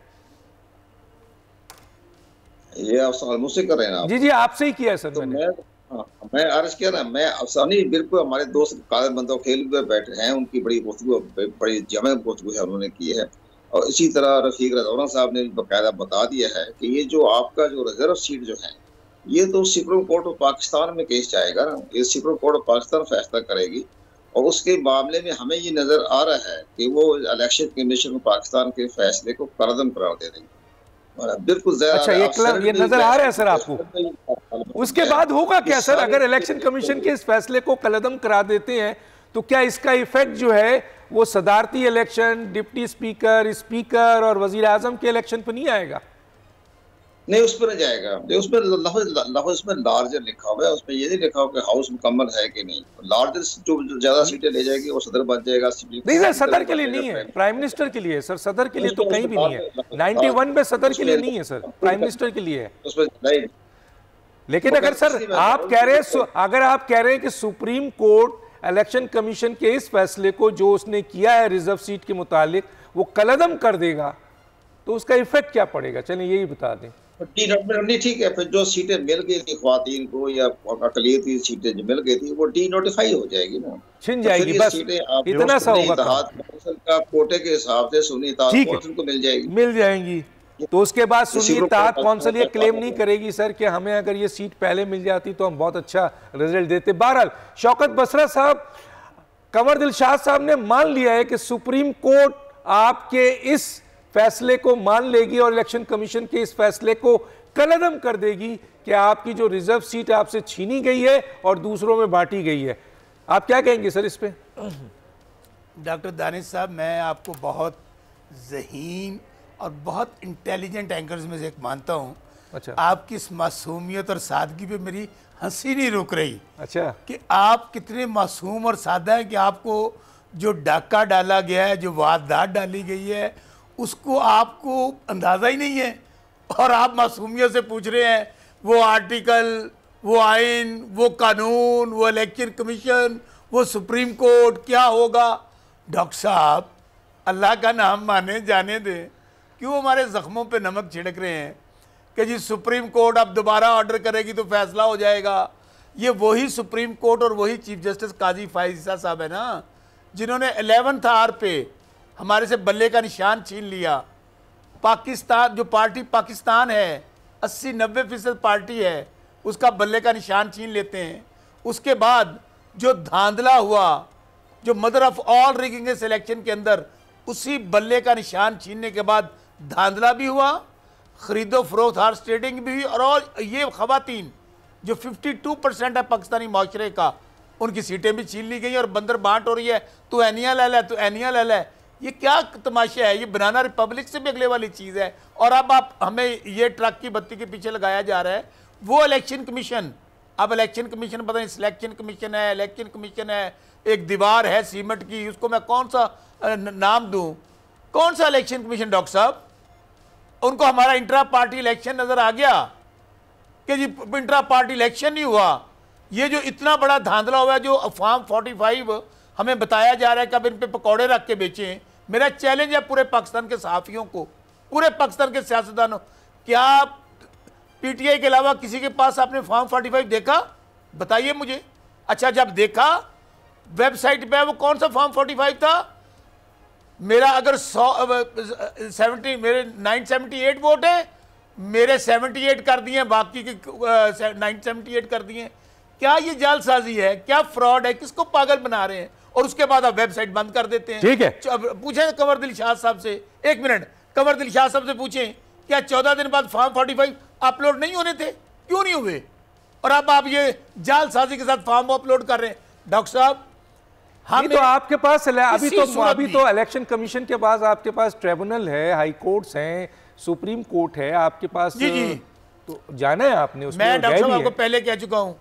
Speaker 6: ये आप सवाल मुझसे कर रहे हैं आप?
Speaker 2: जी जी आपसे ही किया है सर।
Speaker 6: तो
Speaker 2: मैंने
Speaker 6: मैं हाँ, मैं अर्ज किया ना, मैं अफसानी बिल्कुल हमारे दोस्त कादर बंदो खेल हुए बैठे हैं, उनकी बड़ी गुफ्तगू, बड़ी जमे गुफ्तगू है उन्होंने की है, और इसी तरह रफीक रजौरा साहब ने बाकायदा बता दिया है कि ये जो आपका जो रिजर्व सीट जो है, ये तो सुप्रीम कोर्ट ऑफ पाकिस्तान में केस जाएगा ना, ये सुप्रीम कोर्ट ऑफ पाकिस्तान फैसला करेगी, और उसके मामले में हमें ये नजर आ रहा है कि वो इलेक्शन कमीशन पाकिस्तान के फैसले को करदम करार दे देंगे। बिल्कुल।
Speaker 2: अच्छा, ये ये नजर आ रहा है सर आपको? उसके बाद होगा क्या सर, अगर इलेक्शन कमीशन के इस फैसले को कलदम करा देते हैं, तो क्या इसका इफेक्ट जो है वो सदारती इलेक्शन, डिप्टी स्पीकर, स्पीकर और वजीर आजम के इलेक्शन पर नहीं आएगा?
Speaker 6: नहीं, उस पर नहीं जाएगा। उसमें लफ्ज़ उसमें लार्जर लिखा हुआ है, उसमें ये नहीं लिखा हुआ कि हाउस मुकम्मल है कि नहीं। लार्जर जो ज्यादा सीटें ले जाएगी वो सदर बन जाएगा।
Speaker 2: नहीं सर, सदर के लिए नहीं है, प्राइम मिनिस्टर के लिए है सर, सदर के लिए तो कहीं भी नहीं है। इक्यानवे में सदर के लिए नहीं है सर, प्राइम मिनिस्टर के लिए है।
Speaker 6: उसमें नहीं,
Speaker 2: लेकिन अगर सर आप कह रहे हैं, अगर आप कह रहे हैं कि सुप्रीम कोर्ट इलेक्शन कमीशन के इस फैसले को जो उसने किया है रिजर्व सीट के मुतालिक वो कलअदम कर देगा तो उसका इफेक्ट क्या पड़ेगा? चलिए यही बता दें।
Speaker 6: नहीं ठीक है, फिर जो सीटें मिल गई थी ख्वातीन को या अकलियती सीटें जो मिल गई थी वो डी नोटिफाई हो जाएगी ना,
Speaker 2: छिन जाएगी, बस इतना सा होगा
Speaker 6: का कोटे के हिसाब से सुन्नी इत्तेहाद कौंसिल को मिल जाएगी
Speaker 2: मिल जाएंगी तो उसके बाद सुन्नी इत्तेहाद कौंसिल ये क्लेम नहीं करेगी सर कि हमें अगर ये सीट पहले मिल जाती तो हम बहुत अच्छा रिजल्ट देते। बहरहाल शौकत बसरा साहब, कंवर दिलशाद साहब ने मान लिया है कि सुप्रीम कोर्ट आपके इस फैसले को मान लेगी और इलेक्शन कमीशन के इस फैसले को कलअदम कर देगी कि आपकी जो रिजर्व सीट आपसे छीनी गई है और दूसरों में बांटी गई है। आप क्या कहेंगे सर इस पे?
Speaker 3: डॉक्टर दानिश साहब, मैं आपको बहुत ज़हीन और बहुत इंटेलिजेंट एंकर्स में से एक मानता हूँ।
Speaker 2: अच्छा।
Speaker 3: आपकी इस मासूमियत और सादगी पे मेरी हंसी नहीं रुक रही।
Speaker 2: अच्छा।
Speaker 3: कि आप कितने मासूम और सादा हैं कि आपको जो डाका डाला गया है, जो वारदात डाली गई है, उसको आपको अंदाज़ा ही नहीं है और आप मासूमियत से पूछ रहे हैं वो आर्टिकल, वो आइन, वो कानून, वो इलेक्शन कमीशन, वो सुप्रीम कोर्ट क्या होगा। डॉक्टर साहब, अल्लाह का नाम माने जाने दें, क्यों हमारे ज़ख्मों पे नमक छिड़क रहे हैं कि जी सुप्रीम कोर्ट अब दोबारा ऑर्डर करेगी तो फैसला हो जाएगा। ये वही सुप्रीम कोर्ट और वही चीफ जस्टिस काजी फायज़ साहब है ना जिन्होंने एलेवंथ आवर पे हमारे से बल्ले का निशान छीन लिया। पाकिस्तान, जो पार्टी पाकिस्तान है, अस्सी नब्बे फीसद पार्टी है, उसका बल्ले का निशान छीन लेते हैं। उसके बाद जो धांधला हुआ, जो mother of all rigging selection के अंदर, उसी बल्ले का निशान छीनने के बाद धांधला भी हुआ, खरीदो फरोख्त हार्स ट्रेडिंग भी हुई और ये खवातीन जो बावन परसेंट है पाकिस्तानी माशरे का, उनकी सीटें भी छीन ली गई और बंदर बांट हो रही है। तो एनिया ले ले, तो एनिया ले ले, ये क्या तमाशा है? ये बनाना रिपब्लिक से भी अगले वाली चीज़ है। और अब आप हमें ये ट्रक की बत्ती के पीछे लगाया जा रहा है। वो इलेक्शन कमीशन, अब इलेक्शन कमीशन पता नहीं सिलेक्शन कमीशन है, इलेक्शन कमीशन है, एक दीवार है सीमेंट की, उसको मैं कौन सा नाम दूं? कौन सा इलेक्शन कमीशन डॉक्टर साहब? उनको हमारा इंट्रा पार्टी इलेक्शन नजर आ गया कि जी इंट्रा पार्टी इलेक्शन नहीं हुआ। ये जो इतना बड़ा धांधला हुआ है, जो फॉर्म पैंतालीस हमें बताया जा रहा है कि अब इन पे पकौड़े रख के बेचें। मेरा चैलेंज है पूरे पाकिस्तान के सहाफ़ियों को, पूरे पाकिस्तान के सियासतदानों, क्या पीटीआई के अलावा किसी के पास आपने फॉर्म पैंतालीस देखा? बताइए मुझे। अच्छा, जब देखा वेबसाइट पे वो कौन सा फॉर्म पैंतालीस था? मेरा अगर सौ सेवेंटी मेरे नाइन सेवेंटी एट वोट है, मेरे सेवेंटी एट कर दिए, बाकी के नाइन सेवेंटी एट कर दिए। क्या ये जालसाजी है? क्या फ्रॉड है? किसको पागल बना रहे हैं? और उसके बाद आप वेबसाइट बंद कर देते हैं।
Speaker 2: ठीक है,
Speaker 3: पूछें कंवर दिलशाद साहब से, एक मिनट, कंवर दिलशाद साहब से पूछें, क्या चौदह दिन बाद फॉर्म पैंतालीस अपलोड नहीं होने थे? क्यों नहीं हुए? और अब आप ये जालसाजी के साथ फॉर्म अपलोड कर रहे हैं। डॉक्टर साहब,
Speaker 2: हम तो आपके पास अभी तो अभी तो इलेक्शन कमीशन के पास आपके पास ट्रिब्यूनल है, हाई कोर्ट्स हैं, सुप्रीम कोर्ट है आपके पास।
Speaker 3: जी जी,
Speaker 2: तो जाना है आपने उसमें।
Speaker 3: मैं डॉक्टर साहब आपको पहले कह चुका हूं,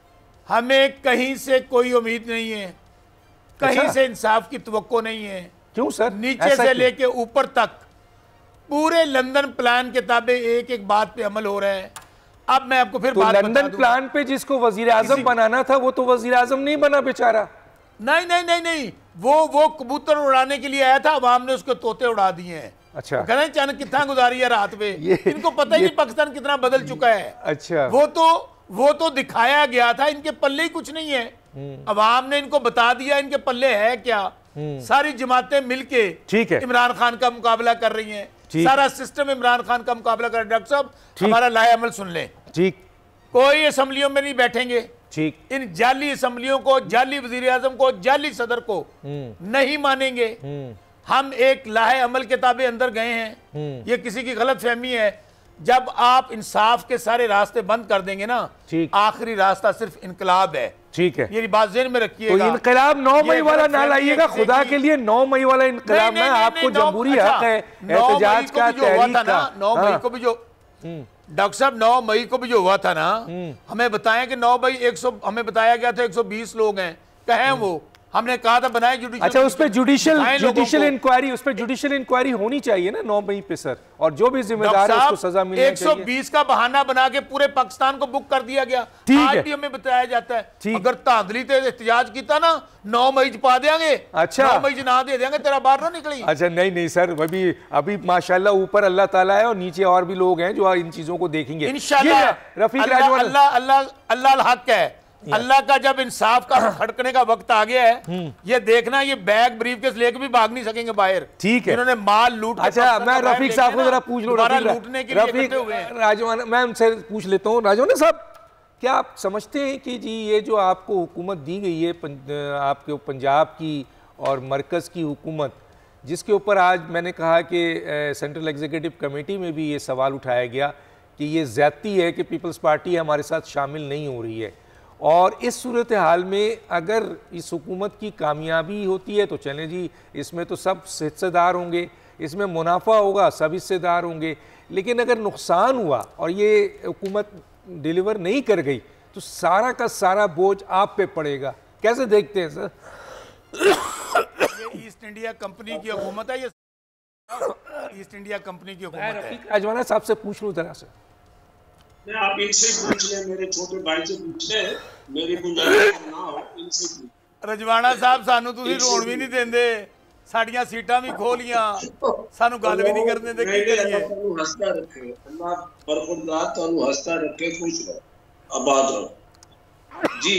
Speaker 3: हमें कहीं से कोई उम्मीद नहीं है, कहीं अच्छा? से इंसाफ की तवक्को नहीं है।
Speaker 2: क्यों सर?
Speaker 3: नीचे से लेके ऊपर तक पूरे लंदन प्लान के ताबे एक एक बात पे अमल हो रहा है। अब मैं आपको फिर
Speaker 2: तो
Speaker 3: बात
Speaker 2: लंदन प्लान पे जिसको वजीर आजम बनाना था वो तो वजीर आजम नहीं बना बेचारा।
Speaker 3: नहीं नहीं नहीं नहीं, वो वो कबूतर उड़ाने के लिए आया था, अवाम ने उसके तोते उड़ा दिए हैं।
Speaker 2: अच्छा,
Speaker 3: कहना अचानक कितना गुजारी है रात में, इनको पता ही नहीं पाकिस्तान कितना बदल चुका है।
Speaker 2: अच्छा,
Speaker 3: वो तो वो तो दिखाया गया था, इनके पल्ले ही कुछ नहीं है। अवाम ने इनको बता दिया इनके पल्ले है क्या। सारी जमातें मिलके
Speaker 2: ठीक है
Speaker 3: इमरान खान का मुकाबला कर रही हैं, सारा सिस्टम इमरान खान का मुकाबला कर। डॉक्टर साहब, हमारा लाए अमल सुन लें।
Speaker 2: ठीक,
Speaker 3: कोई असेंबलियों में नहीं बैठेंगे।
Speaker 2: ठीक,
Speaker 3: इन जाली असेंबलियों को, जाली वजीर आजम को, जाली सदर को नहीं मानेंगे। हम एक लाहे अमल के ताबे अंदर गए हैं। ये किसी की गलत फहमी है। जब आप इंसाफ के सारे रास्ते बंद कर देंगे ना, आखिरी रास्ता सिर्फ इनकलाब है।
Speaker 2: ठीक है,
Speaker 3: ये बात ज़हन में रखिएगा।
Speaker 2: तो इनकलाब नौ मई वाला ना लाइएगा, खुदा के लिए। नौ मई वाला इनकलाब में आपको जमहूरी हक है, एहतजाज का, तहरीक का।
Speaker 3: नौ मई को भी जो डॉक्टर साहब नौ मई को भी जो हुआ था ना, हमें बताया कि नौ मई एक सौ हमें बताया गया था एक सौ बीस लोग हैं, कहें वो हमने कहा था बनाए जुडिशियल।
Speaker 2: अच्छा, उस पर जुडिशियल जुडिशियल इंक्वायरी उस पर जुडिशियल इंक्वायरी होनी चाहिए ना नौ मई पे सर, और जो भी जिम्मेदार है उसको सजा मिलनी चाहिए।
Speaker 3: एक सौ बीस का बहाना बना के पूरे पाकिस्तान को बुक कर दिया गया। आज भी हमें बताया जाता है अगर धांधली ते एहतजाज किया ना नौ मई च पा देंगे।
Speaker 2: अच्छा,
Speaker 3: नौ मई च ना दे देंगे, तेरा बाहर ना निकली।
Speaker 2: अच्छा, नहीं नहीं सर, अभी अभी माशाल्लाह ऊपर अल्लाह ताला है और नीचे और भी लोग हैं जो इन चीजों को देखेंगे इंशाल्लाह।
Speaker 3: रफीक राजवान, अल्लाह अल्लाह अल्लाह हक है। अल्लाह का जब इंसाफ का खड़कने का वक्त आ गया है, ये देखना ये बैग ब्रीफकेस लेके भी भाग नहीं सकेंगे बाहर। ठीक है, इन्होंने माल लूट।
Speaker 2: अच्छा, मैं रफीक साहब को जरा पूछ लूं, लूटने के लिए इकट्ठे हुए हैं। राजवान, मैं उनसे पूछ लेता हूँ। राजवान साहब, क्या आप समझते हैं कि जी ये जो आपको हुकूमत दी गई है आपके पंजाब की और मरकज़ की हुकूमत, जिसके ऊपर आज मैंने कहा कि सेंट्रल एग्जीक्यूटिव कमेटी में भी ये सवाल उठाया गया कि ये ज़्यादती है कि पीपल्स पार्टी हमारे साथ शामिल नहीं हो रही है, और इस सूरत हाल में अगर इस हुकूमत की कामयाबी होती है तो चलें जी, इसमें तो सब हिस्सेदार होंगे, इसमें मुनाफा होगा, सब हिस्सेदार होंगे, लेकिन अगर नुकसान हुआ और ये हुकूमत डिलीवर नहीं कर गई तो सारा का सारा बोझ आप पे पड़ेगा। कैसे देखते हैं सर?
Speaker 3: ये ईस्ट इंडिया कंपनी की हुकूमत है, ये ईस्ट इंडिया कंपनी की हुकूमत है।
Speaker 2: राजवाना साहब से पूछ लूँ जरा से।
Speaker 4: मैं आप इनसे पूछ ले, मेरे छोटे भाई से पूछ ले, मेरी गुंजाइश ना हो इनसे पूछ।
Speaker 3: रजवाना साहब, सानू तुसीं रोण भी नहीं देंदे, साडियां सीटां भी खोलियां, सानू गल भी नहीं करने दे। की करिए?
Speaker 4: तुहानू हंसता रखे अल्लाह, बरखुरदार तुहानू हंसता रखे, खुश रहो, आबाद रहो जी।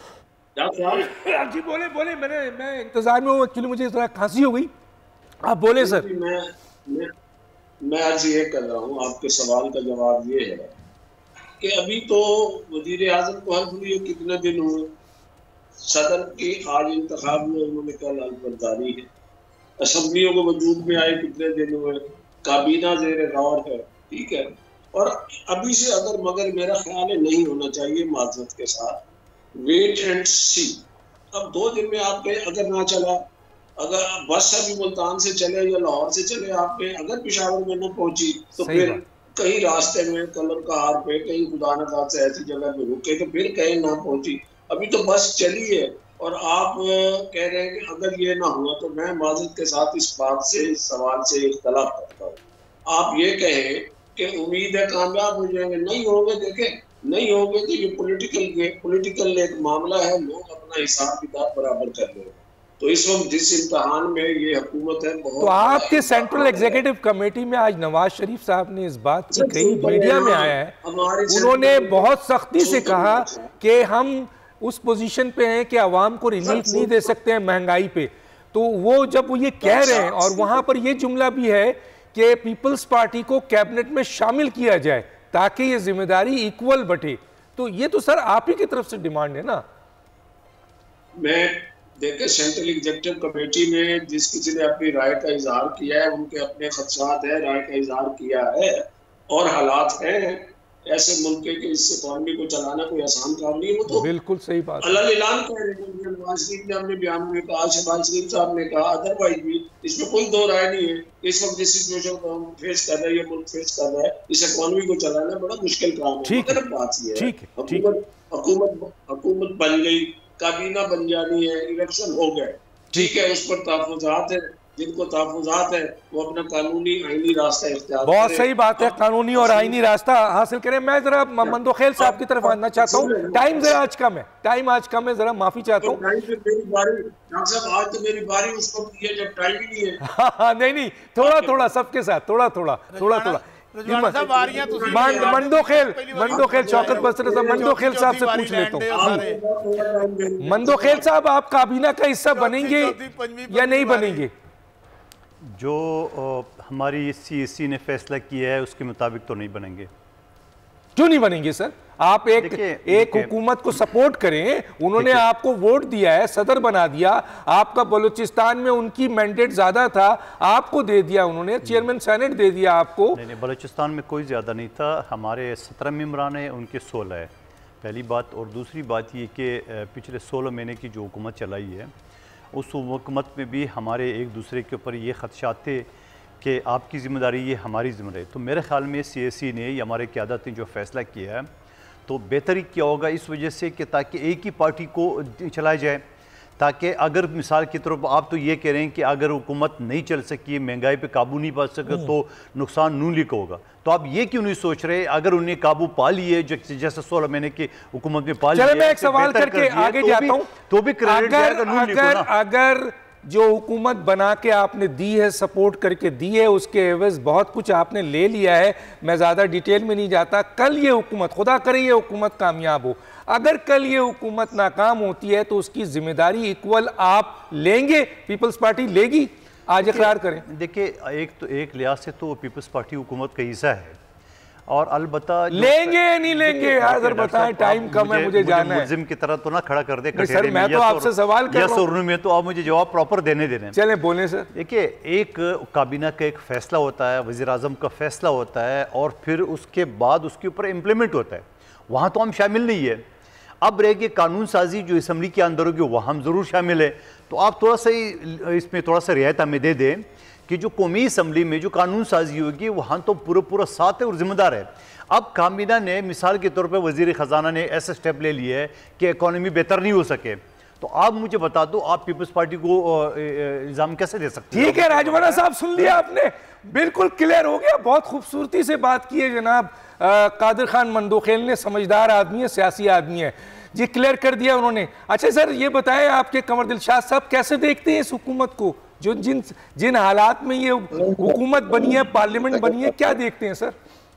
Speaker 2: डॉक्टर जी बोले बोले मैंने मैं इंतजार में हूँ, एक्चुअली मुझे थोड़ा खांसी हो गई, आप बोले सर।
Speaker 4: मैं मैं मैं आज ये कर रहा हूँ, आपके सवाल का जवाब ये है कि अभी तो वजीर आजम को हल्फ लिए कितने दिन हुए, सदर के आज इंतखाब में उन्होंने कल हल्फबरदारी है, असम्बलियों को वजूद में आए कितने दिन हुए, काबीना जेर गौर है, ठीक है। और अभी से अगर मगर मेरा ख्याल है नहीं होना चाहिए, माजरत के साथ वेट एंड सी। अब दो दिन में आप गए, अगर ना चला, अगर बस अभी मुल्तान से चले या लाहौर से चले, आप गए, अगर पेशावर में न पहुंची तो फिर कहीं रास्ते में कलर का हार पे, कहीं खुदा न खास्ता ऐसी जगह में रुके तो फिर कहीं ना पहुंची। अभी तो बस चली है और आप कह रहे हैं कि अगर ये ना हुआ तो मैं माजरत के साथ इस बात से, इस सवाल से इख्तलाफ करता हूँ। आप ये कहें कि उम्मीद है कामयाब हो जाएंगे, नहीं होंगे, देखें नहीं होंगे तो ये पॉलिटिकल पॉलिटिकल एक मामला है, लोग अपना हिसाब किताब बराबर कर रहे हैं। तो इस वक्त जिस इम्तहान में ये हुकूमत है, बहुत
Speaker 2: तो आपके सेंट्रल एग्जीक्यूटिव कमेटी में आज नवाज शरीफ साहब ने इस बात की कही, मीडिया में आया है, उन्होंने बहुत सख्ती से कहा कि हम उस पोजीशन पे हैं कि आवाम को रिलीफ नहीं दे सकते हैं महंगाई पे। तो वो जब वो ये कह रहे हैं और वहां पर ये जुमला भी है कि पीपल्स पार्टी को कैबिनेट में शामिल किया जाए ताकि ये जिम्मेदारी इक्वल बटे, तो ये तो सर आप ही की तरफ से डिमांड है ना।
Speaker 4: मैं देखे सेंट्रल एग्जीक्यूटिव कमेटी में जिस किसी ने अपनी राय का इजहार किया है, उनके अपने खदशात है, राय का इजहार किया है और हालात हैं ऐसे मुल्क के कि इस इकॉनमी को चलाना कोई आसान काम नहीं है। वो तो
Speaker 2: बिल्कुल सही बात है,
Speaker 4: अल्लाह ऐलान कह रहे हैं, नवाज शरीफ ने अपने बयान में कहा, शहबाज शरीफ साहब ने कहा, अदरवाइज भी इसमें कोई दो राय नहीं है। इस वक्त जिस सिचुएशन को हम फेस कर रहे हैं, ये मुल्क फेस कर रहा है, इस इकॉनमी को चलाना बड़ा मुश्किल काम है। मगर बात ये है, हुकूमत हुकूमत हुकूमत बन गई, काबीना बन जानी है, इलेक्शन हो गए, ठीक है, उस पर तहफ़्फ़ुज़ात है, जिनको तहफ़्फ़ुज़ात है वो अपना कानूनी आईनी रास्ता इख्तियार
Speaker 2: बहुत सही बात है, कानूनी और आईनी रास्ता हासिल करें। मैं जरा मंदोखेल साहब की तरफ आना चाहता हूँ, टाइम जरा आज कम है, टाइम आज कम है, जरा माफी चाहता हूँ।
Speaker 4: डॉक्टर साहब आज तो मेरी बारी उस वक्त है जब टाइम ही नहीं है।
Speaker 2: हाँ नहीं नहीं, थोड़ा थोड़ा सबके साथ, थोड़ा थोड़ा थोड़ा थोड़ा मंदोखेल मंदोखेल शौकत बसर साहब, मंदोखेल साहब से पूछ लेता हूँ, मंदोखेल साहब आप काबीना का हिस्सा बनेंगे या नहीं बनेंगे?
Speaker 5: जो हमारी सी एस सी ने फैसला किया है उसके मुताबिक तो नहीं बनेंगे।
Speaker 2: क्यों नहीं बनेंगे सर? आप एक एक हुकूमत को सपोर्ट करें, उन्होंने आपको वोट दिया है, सदर बना दिया, आपका बलूचिस्तान में उनकी मैंडेट ज्यादा था, आपको दे दिया उन्होंने, चेयरमैन सेनेट दे दिया आपको।
Speaker 5: नहीं नहीं, बलूचिस्तान में कोई ज्यादा नहीं था, हमारे सत्रह मेम्बरान है, उनके सोलह है, पहली बात। और दूसरी बात ये कि पिछले सोलह महीने की जो हुकूमत चलाई है उस हुकूमत में भी हमारे एक दूसरे के ऊपर ये खदशात थे कि आपकी ज़िम्मेदारी ये हमारी ज़िम्मेदारी। तो मेरे ख्याल में सी एस सी ने या हमारे क़यादत ने जो फ़ैसला किया है तो बेहतरी क्या होगा इस वजह से कि ताकि एक ही पार्टी को चलाया जाए, ताकि अगर मिसाल की तरफ आप तो ये कह रहे हैं कि अगर हुकूमत नहीं चल सकी, महंगाई पे काबू नहीं पा सके तो नुकसान नून लीग का होगा, तो आप ये क्यों नहीं सोच रहे अगर उन्हें काबू पा लिए जैसे सोलह महीने की हुकूमत में पा लिया।
Speaker 2: मैं एक सवाल करके आगे जाता हूं,
Speaker 5: तो भी क्रेडिट जाएगा नून लीग को ना।
Speaker 2: अगर जो हुकूमत बना के आपने दी है, सपोर्ट करके दी है, उसके एवज बहुत कुछ आपने ले लिया है, मैं ज़्यादा डिटेल में नहीं जाता। कल ये हुकूमत, खुदा करे ये हुकूमत कामयाब हो, अगर कल ये हुकूमत नाकाम होती है तो उसकी जिम्मेदारी इक्वल आप लेंगे, पीपल्स पार्टी लेगी? आज इकरार करें।
Speaker 5: देखिए, एक तो एक लिहाज से तो पीपल्स पार्टी हुकूमत का हिस्सा है और अलबत्ता
Speaker 2: लेंगे नहीं लेंगे यार बताएं, टाइम कम है, मुझे जाना है।
Speaker 5: मुल्जिम की तरह तो ना खड़ा कर दे
Speaker 2: सर, मैं तो आपसे सवाल कर रहा हूं,
Speaker 5: में तो आप मुझे जवाब प्रॉपर देने देने।
Speaker 2: चलें बोलें सर।
Speaker 5: देखिए, एक काबीना का एक फैसला होता है, वज़ीर आज़म का फैसला होता है और फिर उसके बाद उसके ऊपर इम्प्लीमेंट होता है, वहाँ तो हम शामिल नहीं है। अब रह गई कानून साजी जो असम्बली के अंदर होगी, वहाँ हम ज़रूर शामिल है। तो आप थोड़ा सा इसमें थोड़ा सा रियायत हमें दे दें कि जो कौमी असम्बली में जो कानून साजी होगी वहाँ तो पूरा पूरा साथ है और जिम्मेदार है। अब काबीना ने मिसाल के तौर पे वज़ीर ख़जाना ने ऐसे स्टेप ले लिए है कि इकॉनमी बेहतर नहीं हो सके, तो आप मुझे बता दो आप पीपल्स पार्टी को इल्ज़ाम कैसे दे सकते हैं?
Speaker 2: ठीक है राजवाना साहब, सुन लिया आपने, बिल्कुल क्लियर हो गया, बहुत खूबसूरती से बात की है जनाब कादिर खान मंदोखेल ने, समझदार आदमी है, सियासी आदमी है जी, क्लियर कर दिया उन्होंने। अच्छा सर, ये बताएं आपके कमर दिलशाद साहब कैसे देखते हैं इस हुकूमत को, जो जिन जिन हालात में ये हुकूमत बनी है, पार्लियामेंट बनी है, क्या देखते हैं सर?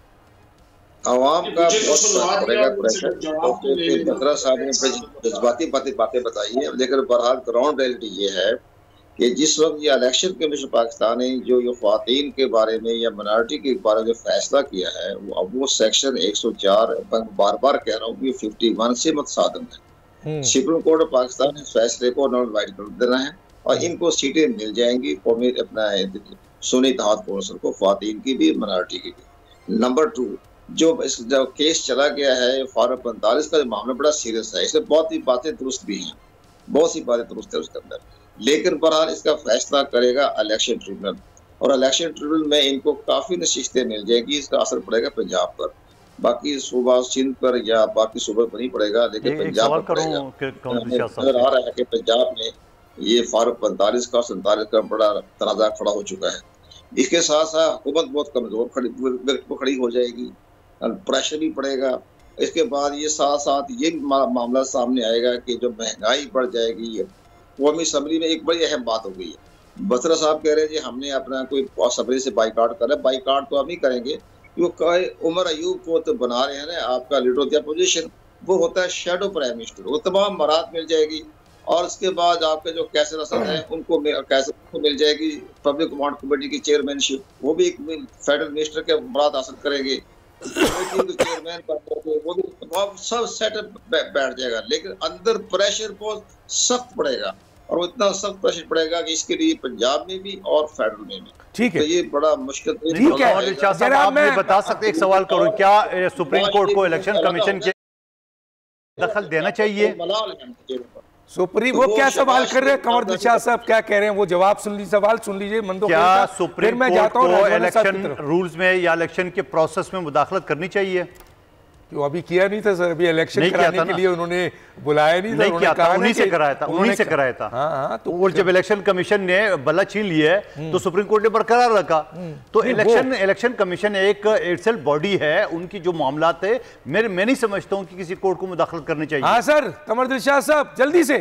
Speaker 6: आवाम का बहुत पड़ेगा प्रेशर, क्योंकि बत्रा साहब ने जज्बाती बातें बातें बताई है, लेकिन बहरहाल ग्राउंड रियलिटी ये है कि जिस वक्त ये इलेक्शन कमीशन पाकिस्तान ने जो ये ख्वातीन के बारे में या माइनॉरिटी के बारे में फैसला किया है, वो अब वो सेक्शन एक सौ चार बार बार कह रहा हूँ कि इक्यावन से मुतसादिम है। सुप्रीम कोर्ट ऑफ पाकिस्तान ने फैसले को नॉन वाइड कर देना है और इनको सीटें मिल जाएंगी कौमी अपना सुन्नी इत्तेहाद कौंसिल को, ख्वातीन की भी माइनॉरिटी की भी। नंबर टू, जो इस जो केस चला गया है फारूक पैंतालीस का मामला बड़ा सीरियस है, इसमें बहुत ही बातें दुरुस्त भी हैं, बहुत सी बातें दुरुस्त है उसके अंदर, लेकिन बहरहाल इसका फैसला करेगा इलेक्शन ट्रिब्यूनल और इलेक्शन ट्रिब्यूनल में इनको काफ़ी नशिस्तें मिल जाएगी, इसका असर पड़ेगा पंजाब पर, बाकी सूबा सिंध पर या बाकी सूबे पर नहीं पड़ेगा, लेकिन पंजाब पर पड़ेगा। नजर आ रहा है कि पंजाब में ये फारूक पैंतालीस का सैंतालीस का बड़ा तनाज़ा खड़ा हो चुका है। इसके साथ साथ हुकूमत बहुत कमज़ोर खड़ी खड़ी हो जाएगी, प्रेशर भी पड़ेगा। इसके बाद ये साथ साथ ये मामला सामने आएगा कि जो महंगाई बढ़ जाएगी, कौमी असम्बली में एक बड़ी अहम बात हो गई है। बसरा साहब कह रहे हैं जी हमने अपना कोई असम्बली से बाइकाट कर रहा है, बाइकाट तो आप नहीं करेंगे, वो कहे उमर अयूब को तो बना रहे हैं ना आपका लीडर ऑफ द अपोजिशन, वो होता है शेडो प्राइम मिनिस्टर, वो तमाम मराद मिल जाएगी और उसके बाद आपके जो कैसर असद हैं उनको कैसर को मिल जाएगी पब्लिक अकाउंट कमेटी की चेयरमैनशिप, वो भी एक फेडरल मिनिस्टर के मराद हासिल करेंगे, चेयरमैन वो भी सब सेटअप बैठ जाएगा, लेकिन अंदर प्रेशर बहुत सख्त पड़ेगा और इतना सख्त प्रेशर पड़ेगा कि इसके लिए पंजाब में भी और फेडरल में भी।
Speaker 2: ठीक है,
Speaker 6: तो ये बड़ा मुश्किल
Speaker 5: ठीक है। आप मुझे बता सकते, एक सवाल करूं, क्या सुप्रीम कोर्ट को इलेक्शन कमीशन के दखल देना चाहिए?
Speaker 2: सुप्रीम वो क्या सवाल कर रहे हैं कमर दिलशाद साहब, क्या कह रहे हैं वो जवाब सुन लीजिए, सवाल सुन लीजिए।
Speaker 5: क्या सुप्रीम कोर्ट को इलेक्शन रूल्स में या इलेक्शन के प्रोसेस में मुदाखलत करनी चाहिए?
Speaker 2: वो अभी किया नहीं था सर, अभी इलेक्शन कराने के लिए उन्होंने बुलाया नहीं था,
Speaker 5: नहीं किया था, उन्हीं से कराया था, उन्हीं से कराया था।
Speaker 2: हाँ हाँ, तो
Speaker 5: वो जब इलेक्शन कमीशन ने बल्ला छीन लिया है तो सुप्रीम कोर्ट ने बरकरार रखा। तो इलेक्शन इलेक्शन कमीशन एक इटसेल्फ बॉडी है, उनकी जो मामलात है मैं मैं नहीं समझता हूँ कि किसी कोर्ट को मुदाखलत करनी चाहिए।
Speaker 2: हाँ सर, कमर दिलशाद साहब जल्दी से।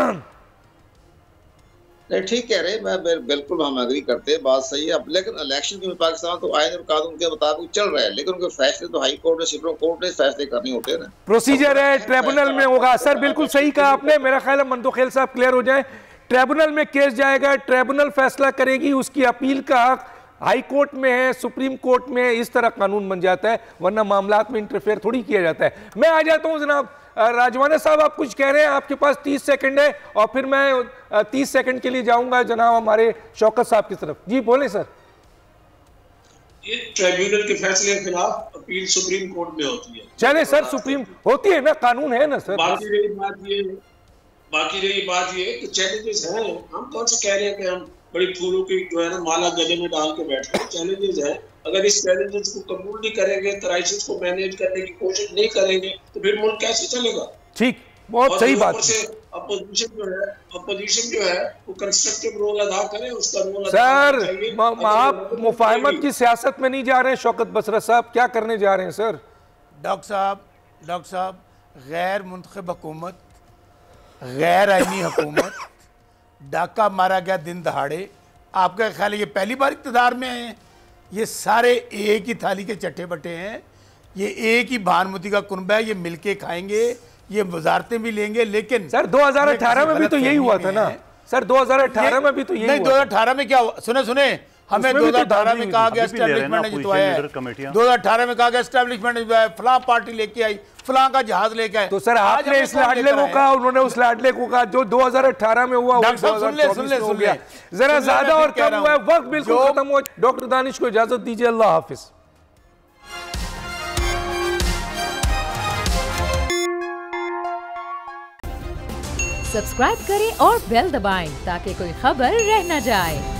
Speaker 6: नहीं ठीक कह रहे, मैं बिल्कुल हम एग्री करते हैं, बात सही है। अब लेकिन इलेक्शन में पाकिस्तान तो आईन और कानून के मुताबिक चल रहा है, लेकिन उनके फैसले तो हाई कोर्ट और सुप्रीम कोर्ट ने फैसले करने होते हैं ना, प्रोसीजर
Speaker 2: है, ट्रिब्यूनल में होगा। सर बिल्कुल सही कहा आपने, मेरा ख्याल है मंदोखेल साहब क्लियर हो जाए, ट्रिब्यूनल में केस जाएगा, ट्रिब्यूनल फैसला करेगी, उसकी अपील का हक हाई कोर्ट में है, सुप्रीम कोर्ट में, इस तरह कानून बन जाता है, वरना मामलात में इंटरफेयर थोड़ी किया जाता है। मैं आ जाता हूं जनाब राजवाना साहब, आप कुछ कह रहे हैं, आपके पास तीस सेकंड है और फिर मैं तीस सेकंड के लिए जाऊंगा जनाब हमारे शौकत साहब की तरफ। जी बोले सर।
Speaker 4: ये ट्रिब्यूनल के फैसले के खिलाफ अपील सुप्रीम कोर्ट में होती है।
Speaker 2: चले सर, सुप्रीम होती है ना, कानून है ना सर।
Speaker 4: बाकी रही बात ये बाकी रही बात ये कि चैलेंजेस हैं, हम कौन से कह रहे हैं कि हम बड़ी फूलों की जो है ना माला गले में डाल के बैठे हैं, चैलेंजेस है। अगर इस चैलेंजेस को कबूल नहीं करेंगे, क्राइसिस को मैनेज करने की कोशिश नहीं करेंगे, तो फिर मुल्क कैसे चलेगा?
Speaker 2: ठीक, बहुत सही बात
Speaker 4: से अपोजिशन जो है अपोजिशन जो है वो कंस्ट्रक्टिव रोल अदा करे, उसका रोल
Speaker 2: सर आप मुफाहमत की सियासत में नहीं जा रहे हैं शौकत बसरा साहब, क्या करने जा रहे हैं सर?
Speaker 3: डॉक्टर साहब डॉक्टर साहब गैर मुंतखब हुकूमत, गैर आईनी हुकूमत, डाका मारा गया दिन दहाड़े, आपका ख्याल है ये पहली बार इक़्तिदार में आए हैं? ये सारे एक ही थाली के चट्टे बट्टे हैं, ये एक ही भानुमती का कुनबा है, ये मिलके खाएंगे, ये वजारतें भी लेंगे। लेकिन
Speaker 2: सर दो हज़ार अठारह में भी तो यही हुआ था ना सर, दो हज़ार अठारह में भी तो यही
Speaker 3: नहीं, दो हज़ार अठारह में क्या हुआ? सुने सुने हमें दो हज़ार अठारह में कहा गया एस्टैब्लिशमेंट ने जितवाया है, दो हज़ार अठारह में कहा गया एस्टैब्लिशमेंट ने जितवाया, फलां पार्टी लेके आई, फलां का जहाज लेके आए।
Speaker 2: तो सर आपने इस लाडले को कहा, उन्होंने उस लाडले को कहा, जो दो हज़ार अठारह में हुआ
Speaker 3: डॉक्टर साहब सुन ले सुन ले सुन ले
Speaker 2: जरा ज्यादा और कम हुआ है, वक्त बिल्कुल खत्म हुआ। डॉक्टर दानिश को इजाजत दीजिए, अल्लाह हाफिज।
Speaker 1: सब्सक्राइब करें और बेल दबाएं ताकि कोई खबर रह न जाए।